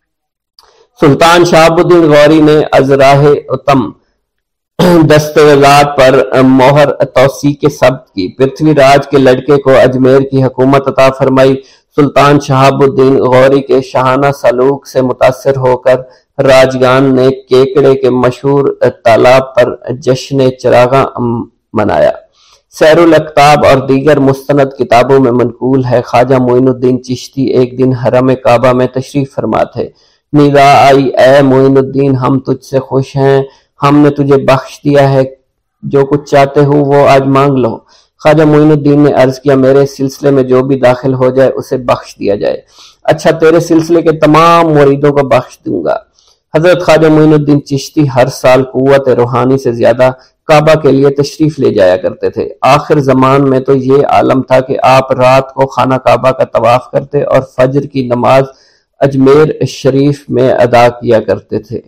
[SPEAKER 1] سلطان شہاب الدین غوری نے ازراہ اتم دستاویزات پر مہر توثیق ثبت کی، پرتھوی راج کے لڑکے کو اجمیر کی حکومت عطا فرمائی۔ سلطان شہاب الدین غوری کے شاہانہ سلوک سے متاثر ہو کر راجگان نے کیکڑے کے مشہور تالاب پر جشن چراغاں منایا۔ سیر الاقطاب اور دیگر مستند کتابوں میں منقول ہے خواجہ معین الدین چشتی ایک دن حرم کعبہ میں تشریف فرما تھے۔ ندا آئی، اے معین الدین، ہم تجھ سے خوش ہیں، ہم نے تجھے بخش دیا ہے، جو کچھ چاہتے ہو وہ آج مانگ لو۔ خواجہ معین الدین نے عرض کیا، میرے سلسلے میں جو بھی داخل ہو جائے اسے بخش دیا جائے۔ اچھا، تیرے سلسلے کے تمام مریدوں کو بخش دوں گا۔ حضرت خواجہ معین الدین چشتی ہر سال قوت روحانی سے زیادہ کعبہ کے لیے تشریف لے جایا کرتے تھے۔ آخر زمان میں تو یہ عالم تھا کہ آپ رات کو خانہ کعبہ کا طواف کرتے اور فجر کی نماز اجمیر شریف میں ادا کیا کرتے تھے۔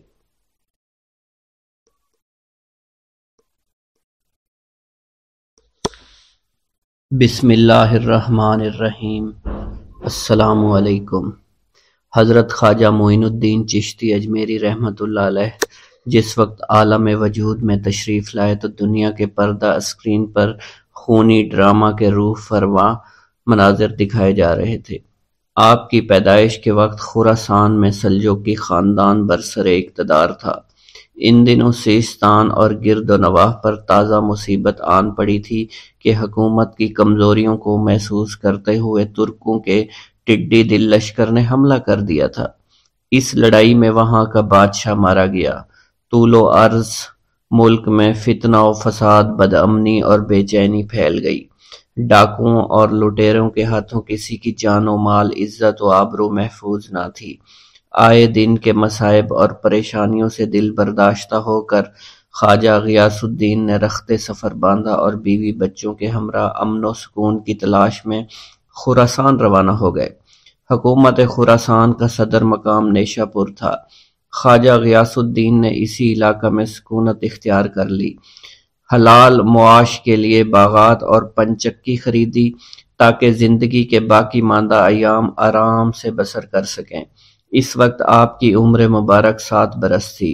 [SPEAKER 2] بسم اللہ الرحمن الرحیم۔ السلام علیکم۔ حضرت خواجہ معین الدین چشتی اجمیری رحمۃ اللہ علیہ جس وقت عالم وجود میں تشریف لائے تو دنیا کے پردہ اسکرین پر خونی ڈرامہ کے روح فرما مناظر دکھائے جا رہے تھے۔ آپ کی پیدائش کے وقت خراسان میں سلجوقی خاندان برسر اقتدار تھا۔ ان دنوں سیستان اور گرد و نواح پر تازہ مصیبت آن پڑی تھی کہ حکومت کی کمزوریوں کو محسوس کرتے ہوئے ترکوں کے ٹڈی دل لشکر نے حملہ کر دیا تھا۔ اس لڑائی میں وہاں کا بادشاہ مارا گیا۔ طول و عرض ملک میں فتنہ و فساد، بدامنی اور بے چینی پھیل گئی۔ ڈاکوؤں اور لٹیروں کے ہاتھوں کسی کی جان و مال، عزت و آبرو محفوظ نہ تھی۔ آئے دن کے مصائب اور پریشانیوں سے دل برداشتہ ہو کر خواجہ غیاث الدین نے رخت سفر باندھا اور بیوی بچوں کے ہمراہ امن و سکون کی تلاش میں خراسان روانہ ہو گئے۔ حکومت خراسان کا صدر مقام نیشا پور تھا۔ خواجہ غیاث الدین نے اسی علاقہ میں سکونت اختیار کر لی۔ حلال معاش کے لیے باغات اور پنچکی خریدی تاکہ زندگی کے باقی ماندہ ایام آرام سے بسر کر سکیں۔ اس وقت آپ کی عمر مبارک سات برس تھی۔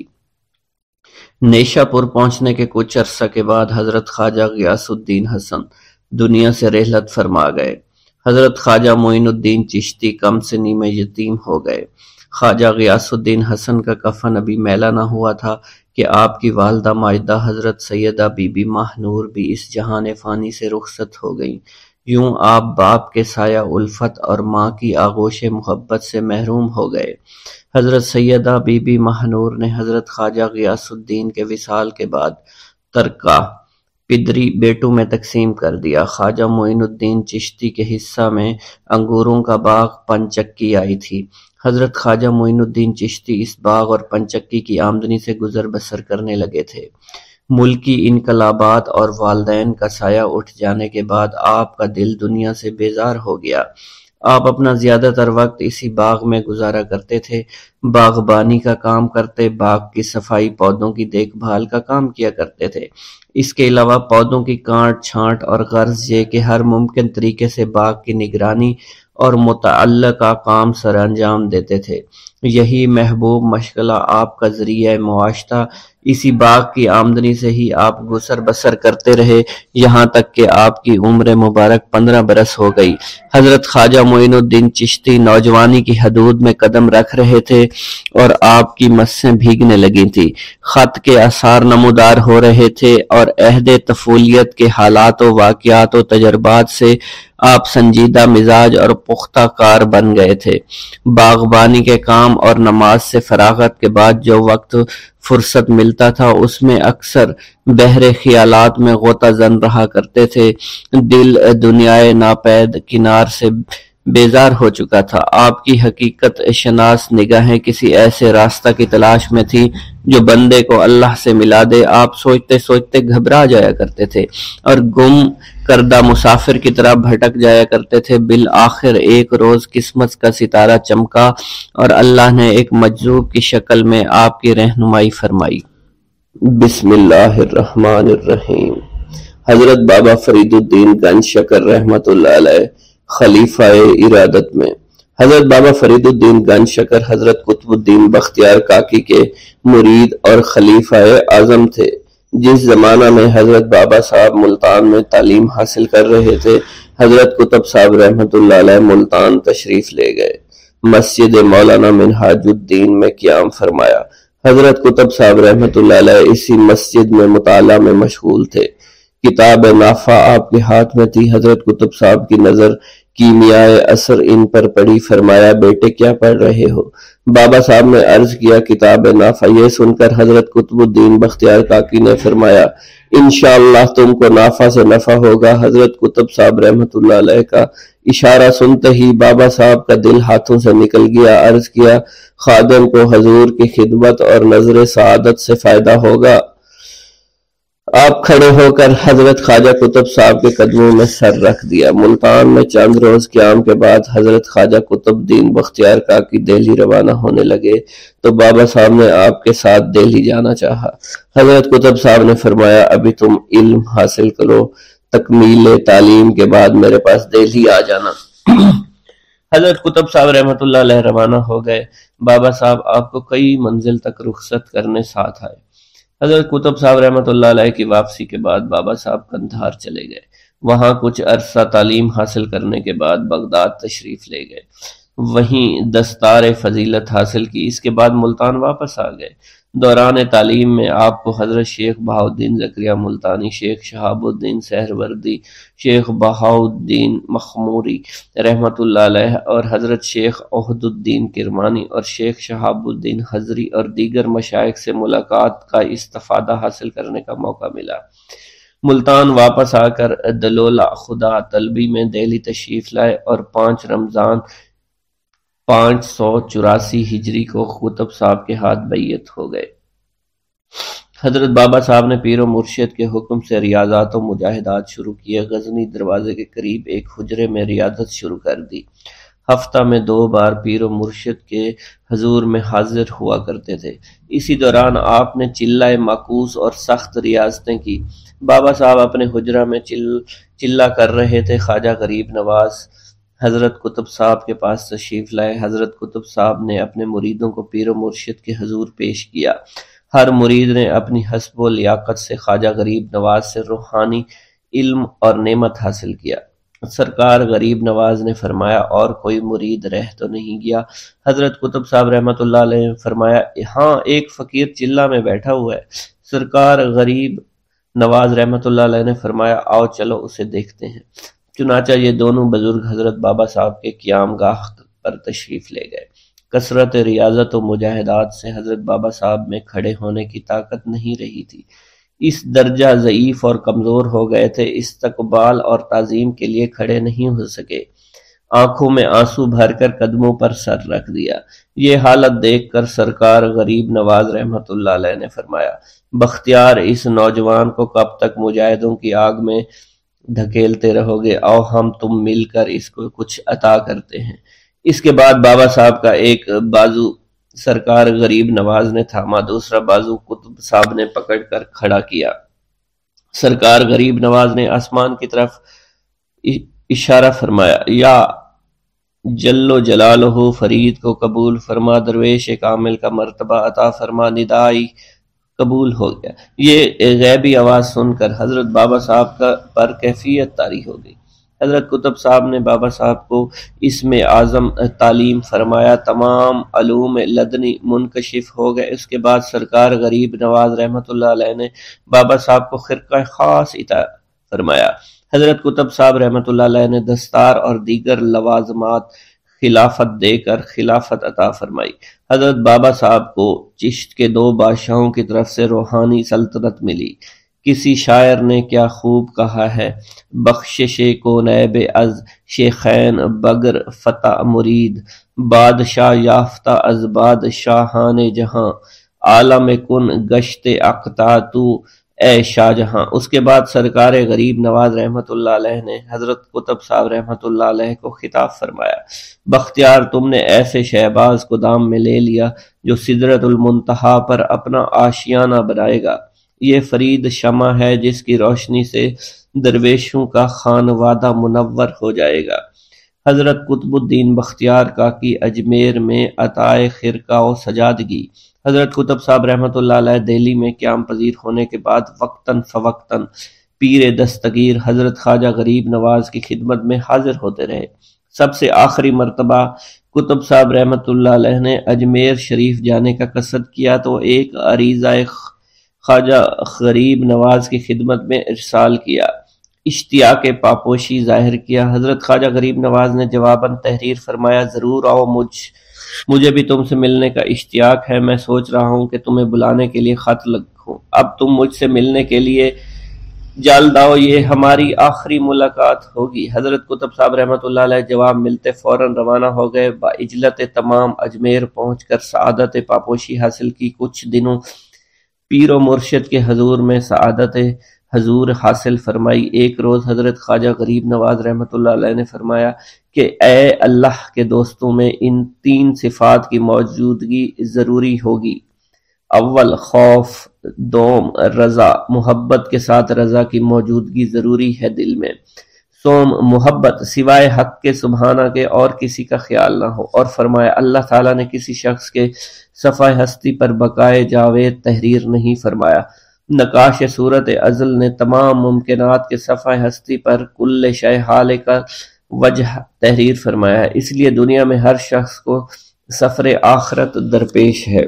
[SPEAKER 2] نیشا پور پہنچنے کے کچھ عرصہ کے بعد حضرت خواجہ غیاث الدین حسن دنیا سے رحلت فرما گئے۔ حضرت خواجہ معین الدین چشتی کم سنی میں یتیم ہو گئے۔ خواجہ غیاث الدین حسن کا کفن ابھی میلا نہ ہوا تھا کہ آپ کی والدہ ماجدہ حضرت سیدہ بی بی ماہ نور بھی اس جہان فانی سے رخصت ہو گئیں۔ یوں آپ باپ کے سایہ الفت اور ماں کی آغوش محبت سے محروم ہو گئے۔ حضرت سیدہ بی بی ماہ نور نے حضرت خواجہ غیاث الدین کے وصال کے بعد ترکہ پدری بیٹوں میں تقسیم کر دیا۔ خواجہ معین الدین چشتی کے حصہ میں انگوروں کا باغ پنچکی آئی تھی۔ حضرت خواجہ معین الدین چشتی اس باغ اور پنچکی کی آمدنی سے گزر بسر کرنے لگے تھے۔ ملکی انقلابات اور والدین کا سایہ اٹھ جانے کے بعد آپ کا دل دنیا سے بیزار ہو گیا۔ آپ اپنا زیادہ تر وقت اسی باغ میں گزارا کرتے تھے۔ باغبانی کا کام کرتے، باغ کی صفائی، پودوں کی دیکھ بھال کا کام کیا کرتے تھے۔ اس کے علاوہ پودوں کی کاٹ چھانٹ اور غرض یہ کہ ہر ممکن طریقے سے باغ کی نگرانی اور متعلقہ کام سر انجام دیتے تھے۔
[SPEAKER 1] یہی محبوب مشغلہ آپ کا ذریعہ معاش تھا، اسی باغ کی آمدنی سے ہی آپ گزر بسر کرتے رہے یہاں تک کہ آپ کی عمر مبارک پندرہ برس ہو گئی۔ حضرت خواجہ معین الدین چشتی نوجوانی کی حدود میں قدم رکھ رہے تھے اور آپ کی مسیں بھیگنے لگی تھی، خط کے آثار نمودار ہو رہے تھے اور عہد طفولیت کے حالات و واقعات و تجربات سے آپ سنجیدہ مزاج اور پختہ کار بن گئے تھے۔ باغبانی کے کام اور نماز سے فراغت کے بعد جو وقت فرصت ملتا تھا اس میں اکثر بحر خیالات میں غوطہ زن رہا کرتے تھے۔ دل دنیائے ناپید کنار سے بیزار ہو چکا تھا۔ آپ کی حقیقت شناس نگاہیں کسی ایسے راستہ کی تلاش میں تھی جو بندے کو اللہ سے ملا دے۔ آپ سوچتے سوچتے گھبرا جایا کرتے تھے اور گم کردہ مسافر کی طرح بھٹک جایا کرتے تھے۔ بالآخر ایک روز قسمت کا ستارہ چمکا اور اللہ نے ایک مجذوب کی شکل میں آپ کی رہنمائی فرمائی۔
[SPEAKER 2] بسم اللہ الرحمن الرحیم۔ حضرت بابا فرید الدین گنج شکر رحمت اللہ علیہ خلیفہ ارادت میں۔ حضرت بابا فرید الدین گنج شکر حضرت قطب الدین بختیار کاکی کے مرید اور خلیفہ اعظم تھے۔ جس زمانہ میں حضرت بابا صاحب ملتان میں تعلیم حاصل کر رہے تھے، حضرت قطب صاحب رحمت اللہ علیہ ملتان تشریف لے گئے، مسجد مولانا منہاج الدین میں قیام فرمایا۔ حضرت قطب صاحب رحمت اللہ علیہ اسی مسجد میں مطالعہ میں مشغول تھے۔ کتاب نافع آپ کے ہاتھ میں تھی۔ حضرت قطب صاحب کی نظر کیمیائے اثر ان پر پڑی، فرمایا بیٹے کیا پڑھ رہے ہو؟ بابا صاحب نے عرض کیا کتاب نافع۔ یہ سن کر حضرت قطب الدین بختیار کاکی نے فرمایا انشاءاللہ تم کو نافع سے نفع ہوگا۔ حضرت قطب صاحب رحمت اللہ علیہ کا اشارہ سنتے ہی بابا صاحب کا دل ہاتھوں سے نکل گیا۔ عرض کیا خادم کو حضور کی خدمت اور نظر سعادت سے فائدہ ہوگا۔ آپ کھڑے ہو کر حضرت خواجہ قطب صاحب کے قدموں میں سر رکھ دیا۔ ملتان میں چند روز قیام کے بعد حضرت خواجہ قطب دین بختیار کاکی دہلی روانہ ہونے لگے تو بابا صاحب نے آپ کے ساتھ دہلی جانا چاہا۔ حضرت قطب صاحب نے فرمایا ابھی تم علم حاصل کرو، تکمیل تعلیم کے بعد میرے پاس دہلی آ جانا۔ حضرت قطب صاحب رحمت اللہ علیہ روانہ ہو گئے۔ بابا صاحب آپ کو کئی منزل تک رخصت کرنے ساتھ آئے۔ حضرت قطب صاحب رحمت اللہ علیہ کی واپسی کے بعد بابا صاحب قندھار چلے گئے۔ وہاں کچھ عرصہ تعلیم حاصل کرنے کے بعد بغداد تشریف لے گئے، وہیں دستار فضیلت حاصل کی۔ اس کے بعد ملتان واپس آ گئے۔ دوران تعلیم میں آپ کو حضرت شیخ بہاؤالدین زکریہ ملتانی، شیخ شہاب الدین سہروردی، شیخ بہاؤالدین مخموری رحمت اللہ علیہ اور حضرت شیخ عہد الدین کرمانی اور شیخ شہاب الدین حضری اور دیگر مشائخ سے ملاقات کا استفادہ حاصل کرنے کا موقع ملا۔ ملتان واپس آ کر دلولہ خدا طلبی میں دہلی تشریف لائے اور پانچ رمضان پانچ سو چوراسی ہجری کو قطب صاحب کے ہاتھ بیعت ہو گئے۔ حضرت بابا صاحب نے پیر و مرشد کے حکم سے ریاضات و مجاہدات شروع کیے۔ غزنی دروازے کے قریب ایک حجرے میں ریاضت شروع کر دی۔ ہفتہ میں دو بار پیر و مرشد کے حضور میں حاضر ہوا کرتے تھے۔ اسی دوران آپ نے چلہ معکوس اور سخت ریاضتیں کی۔ بابا صاحب اپنے حجرہ میں چل چلہ کر رہے تھے۔ خواجہ غریب نواز حضرت قطب صاحب کے پاس تشریف لائے۔ حضرت قطب صاحب نے اپنے مریدوں کو پیر و مرشد کے حضور پیش کیا۔ ہر مرید نے اپنی حسب و لیاقت سے خواجہ غریب نواز سے روحانی علم اور نعمت حاصل کیا۔ سرکار غریب نواز نے فرمایا اور کوئی مرید رہ تو نہیں گیا؟ حضرت قطب صاحب رحمت اللہ علیہ نے فرمایا ہاں ایک فقیر چلہ میں بیٹھا ہوا ہے۔ سرکار غریب نواز رحمت اللہ علیہ نے فرمایا آؤ چلو اسے دیکھتے ہیں۔ چنانچہ یہ دونوں بزرگ حضرت بابا صاحب کے قیام گاہ پر تشریف لے گئے۔ کثرت ریاضت و مجاہدات سے حضرت بابا صاحب میں کھڑے ہونے کی طاقت نہیں رہی تھی، اس درجہ ضعیف اور کمزور ہو گئے تھے، استقبال اور تعظیم کے لیے کھڑے نہیں ہو سکے۔ آنکھوں میں آنسو بھر کر قدموں پر سر رکھ دیا۔ یہ حالت دیکھ کر سرکار غریب نواز رحمت اللہ علیہ نے فرمایا بختیار اس نوجوان کو کب تک مجاہدوں کی آگ میں دھکیلتے رہو گے؟ آؤ ہم تم مل کر اس کو کچھ عطا کرتے ہیں۔ اس کے بعد بابا صاحب کا ایک بازو سرکار غریب نواز نے تھاما، دوسرا بازو قطب صاحب نے پکڑ کر کھڑا کیا۔ سرکار غریب نواز نے آسمان کی طرف اشارہ فرمایا، یا جل جلالہ فرید کو قبول فرما، درویش کامل کا مرتبہ عطا فرما، ندائی قبول ہو گیا۔ یہ غیبی آواز سن کر حضرت بابا صاحب کا پر کیفیت طاری ہو گئی۔ حضرت قطب صاحب نے بابا صاحب کو اسم اعظم تعلیم فرمایا، تمام علوم لدنی منکشف ہو گئے۔ اس کے بعد سرکار غریب نواز رحمۃ اللہ علیہ نے بابا صاحب کو خرقہ خاص عطا فرمایا۔ حضرت قطب صاحب رحمۃ اللہ علیہ نے دستار اور دیگر لوازمات خلافت دے کر خلافت عطا فرمائی۔ حضرت بابا صاحب کو چشت کے دو بادشاہوں کی طرف سے روحانی سلطنت ملی۔ کسی شاعر نے کیا خوب کہا ہے، بخشش کو نیب از شیخین بگر فتح مرید، بادشاہ یافتہ از بادشاہان جہاں، عالم کن گشت اقطاع تو اے شاہ جہاں۔ اس کے بعد سرکار غریب نواز رحمۃ اللہ علیہ نے حضرت قطب صاحب رحمۃ اللہ علیہ کو خطاب فرمایا، بختیار تم نے ایسے شہباز کو دام میں لے لیا جو سدرۃ المنتہا پر اپنا آشیانہ بنائے گا۔ یہ فرید شمع ہے جس کی روشنی سے درویشوں کا خانوادہ منور ہو جائے گا۔ حضرت قطب الدین بختیار کاکی اجمیر میں عطائے خرقہ و سجادگی۔ حضرت قطب صاحب رحمۃ اللہ علیہ دہلی میں قیام پذیر ہونے کے بعد وقتاً فوقتاً پیر دستگیر حضرت خواجہ غریب نواز کی خدمت میں حاضر ہوتے رہے۔ سب سے آخری مرتبہ قطب صاحب رحمۃ اللہ علیہ نے اجمیر شریف جانے کا قصد کیا تو ایک عریضہ خواجہ غریب نواز کی خدمت میں ارسال کیا، اشتیاق پاپوشی ظاہر کیا۔ حضرت خواجہ غریب نواز نے جواباً تحریر فرمایا، ضرور آؤ، مجھ مجھے بھی تم سے ملنے کا اشتیاق ہے۔ میں سوچ رہا ہوں کہ تمہیں بلانے کے لیے خط لکھوں، اب تم مجھ سے ملنے کے لیے جلد آؤ، یہ ہماری آخری ملاقات ہوگی۔ حضرت قطب صاحب رحمۃ اللہ علیہ جواب ملتے فوراً روانہ ہو گئے۔ باعجلت تمام اجمیر پہنچ کر سعادت پاپوشی حاصل کی۔ کچھ دنوں پیر و مرشد کے حضور میں سعادت حضور حاصل فرمائی۔ ایک روز حضرت خواجہ غریب نواز رحمۃ اللہ علیہ نے فرمایا کہ اے اللہ کے دوستوں میں ان تین صفات کی موجودگی ضروری ہوگی، اول خوف، دوم رضا، محبت کے ساتھ رضا کی موجودگی ضروری ہے دل میں، سوم محبت سوائے حق کے سبحانہ کے اور کسی کا خیال نہ ہو، اور فرمایا اللہ تعالیٰ نے کسی شخص کے صفحہ ہستی پر بقائے جاوید تحریر نہیں فرمایا۔ نقاش صورت ازل نے تمام ممکنات کے صفحہ ہستی پر کل شے حال کا وجہ تحریر فرمایا ہے، اس لیے دنیا میں ہر شخص کو سفر آخرت درپیش ہے۔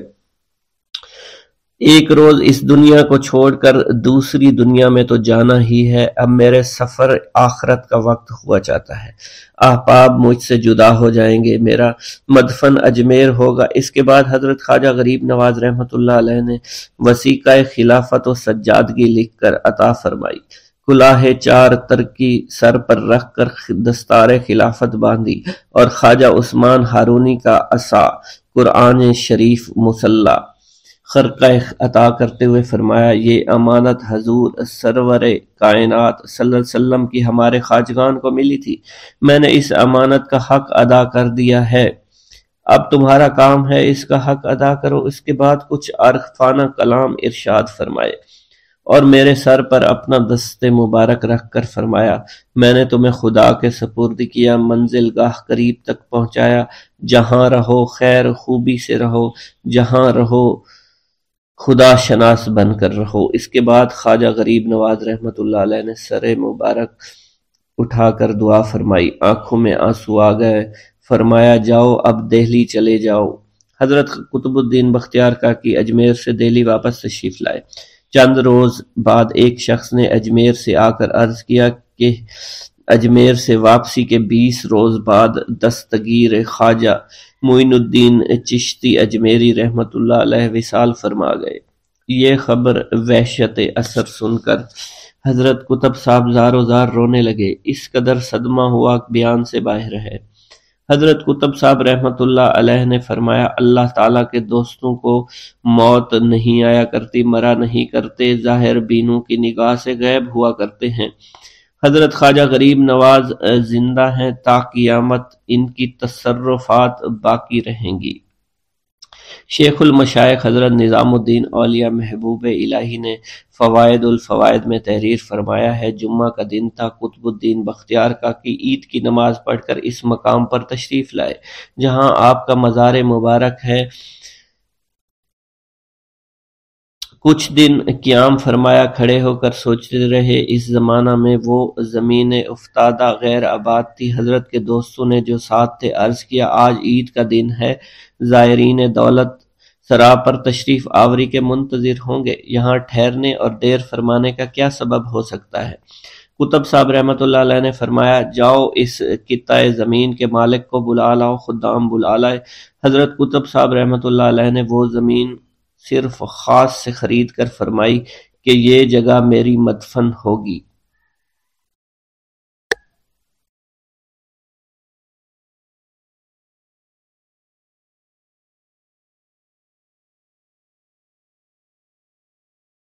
[SPEAKER 2] ایک روز اس دنیا کو چھوڑ کر دوسری دنیا میں تو جانا ہی ہے، اب میرے سفر آخرت کا وقت ہوا چاہتا ہے۔ احباب مجھ سے جدا ہو جائیں گے، میرا مدفن اجمیر ہوگا۔ اس کے بعد حضرت خواجہ غریب نواز رحمۃ اللہ علیہ نے وثیقہ خلافت و سجادگی لکھ کر عطا فرمائی۔ کلاه چار ترکی سر پر رکھ کر دستار خلافت باندھی اور خواجہ عثمان ہارونی کا عصا قرآن شریف مسلح خرقہ عطا کرتے ہوئے فرمایا، یہ امانت حضور سرور کائنات صلی اللہ علیہ وسلم کی ہمارے خواجگان کو ملی تھی، میں نے اس امانت کا حق ادا کر دیا ہے، اب تمہارا کام ہے اس کا حق ادا کرو۔ اس کے بعد کچھ عارفانہ کلام ارشاد فرمائے اور میرے سر پر اپنا دست مبارک رکھ کر فرمایا، میں نے تمہیں خدا کے سپرد کیا، منزل گاہ قریب تک پہنچایا، جہاں رہو خیر خوبی سے رہو، جہاں رہو خدا شناس بن کر رہو۔ اس کے بعد خواجہ غریب نواز رحمۃ اللہ علیہ نے سر مبارک اٹھا کر دعا فرمائی، آنکھوں میں آنسو آ گئے، فرمایا جاؤ اب دہلی چلے جاؤ۔ حضرت قطب الدین بختیار کاکی اجمیر سے دہلی واپس تشریف لائے۔ چند روز بعد ایک شخص نے اجمیر سے آ کر عرض کیا کہ اجمیر سے واپسی کے بیس روز بعد دستگیر خواجہ معین الدین چشتی اجمیری رحمۃ اللہ علیہ وصال فرما گئے۔ یہ خبر وحشت اثر سن کر حضرت قطب صاحب زار و زار رونے لگے، اس قدر صدمہ ہوا بیان سے باہر ہے۔ حضرت قطب صاحب رحمۃ اللہ علیہ نے فرمایا، اللہ تعالیٰ کے دوستوں کو موت نہیں آیا کرتی، مرا نہیں کرتے، ظاہر بینوں کی نگاہ سے غائب ہوا کرتے ہیں۔ حضرت خواجہ غریب نواز زندہ ہیں تا قیامت ان کی تصرفات باقی رہیں گی۔
[SPEAKER 1] شیخ المشائخ حضرت نظام الدین اولیاء محبوب الہی نے فوائد الفوائد میں تحریر فرمایا ہے، جمعہ کا دن تھا، قطب الدین بختیار کاکی عید کی نماز پڑھ کر اس مقام پر تشریف لائے جہاں آپ کا مزار مبارک ہے۔ کچھ دن قیام فرمایا، کھڑے ہو کر سوچتے رہے۔ اس زمانہ میں وہ زمین افتادہ غیر آباد تھی۔ حضرت کے دوستوں نے جو ساتھ تھے عرض کیا، آج عید کا دن ہے، زائرین دولت سرا پر تشریف آوری کے منتظر ہوں گے، یہاں ٹھہرنے اور دیر فرمانے کا کیا سبب ہو سکتا ہے؟ کتب صاحب رحمۃ اللہ علیہ نے فرمایا، جاؤ اس قطع زمین کے مالک کو بلا لاؤ، خدام بلا لائے۔ حضرت کتب صاحب رحمۃ اللہ علیہ نے وہ زمین صرف خاص سے خرید کر فرمائی کہ یہ جگہ میری مدفن ہوگی۔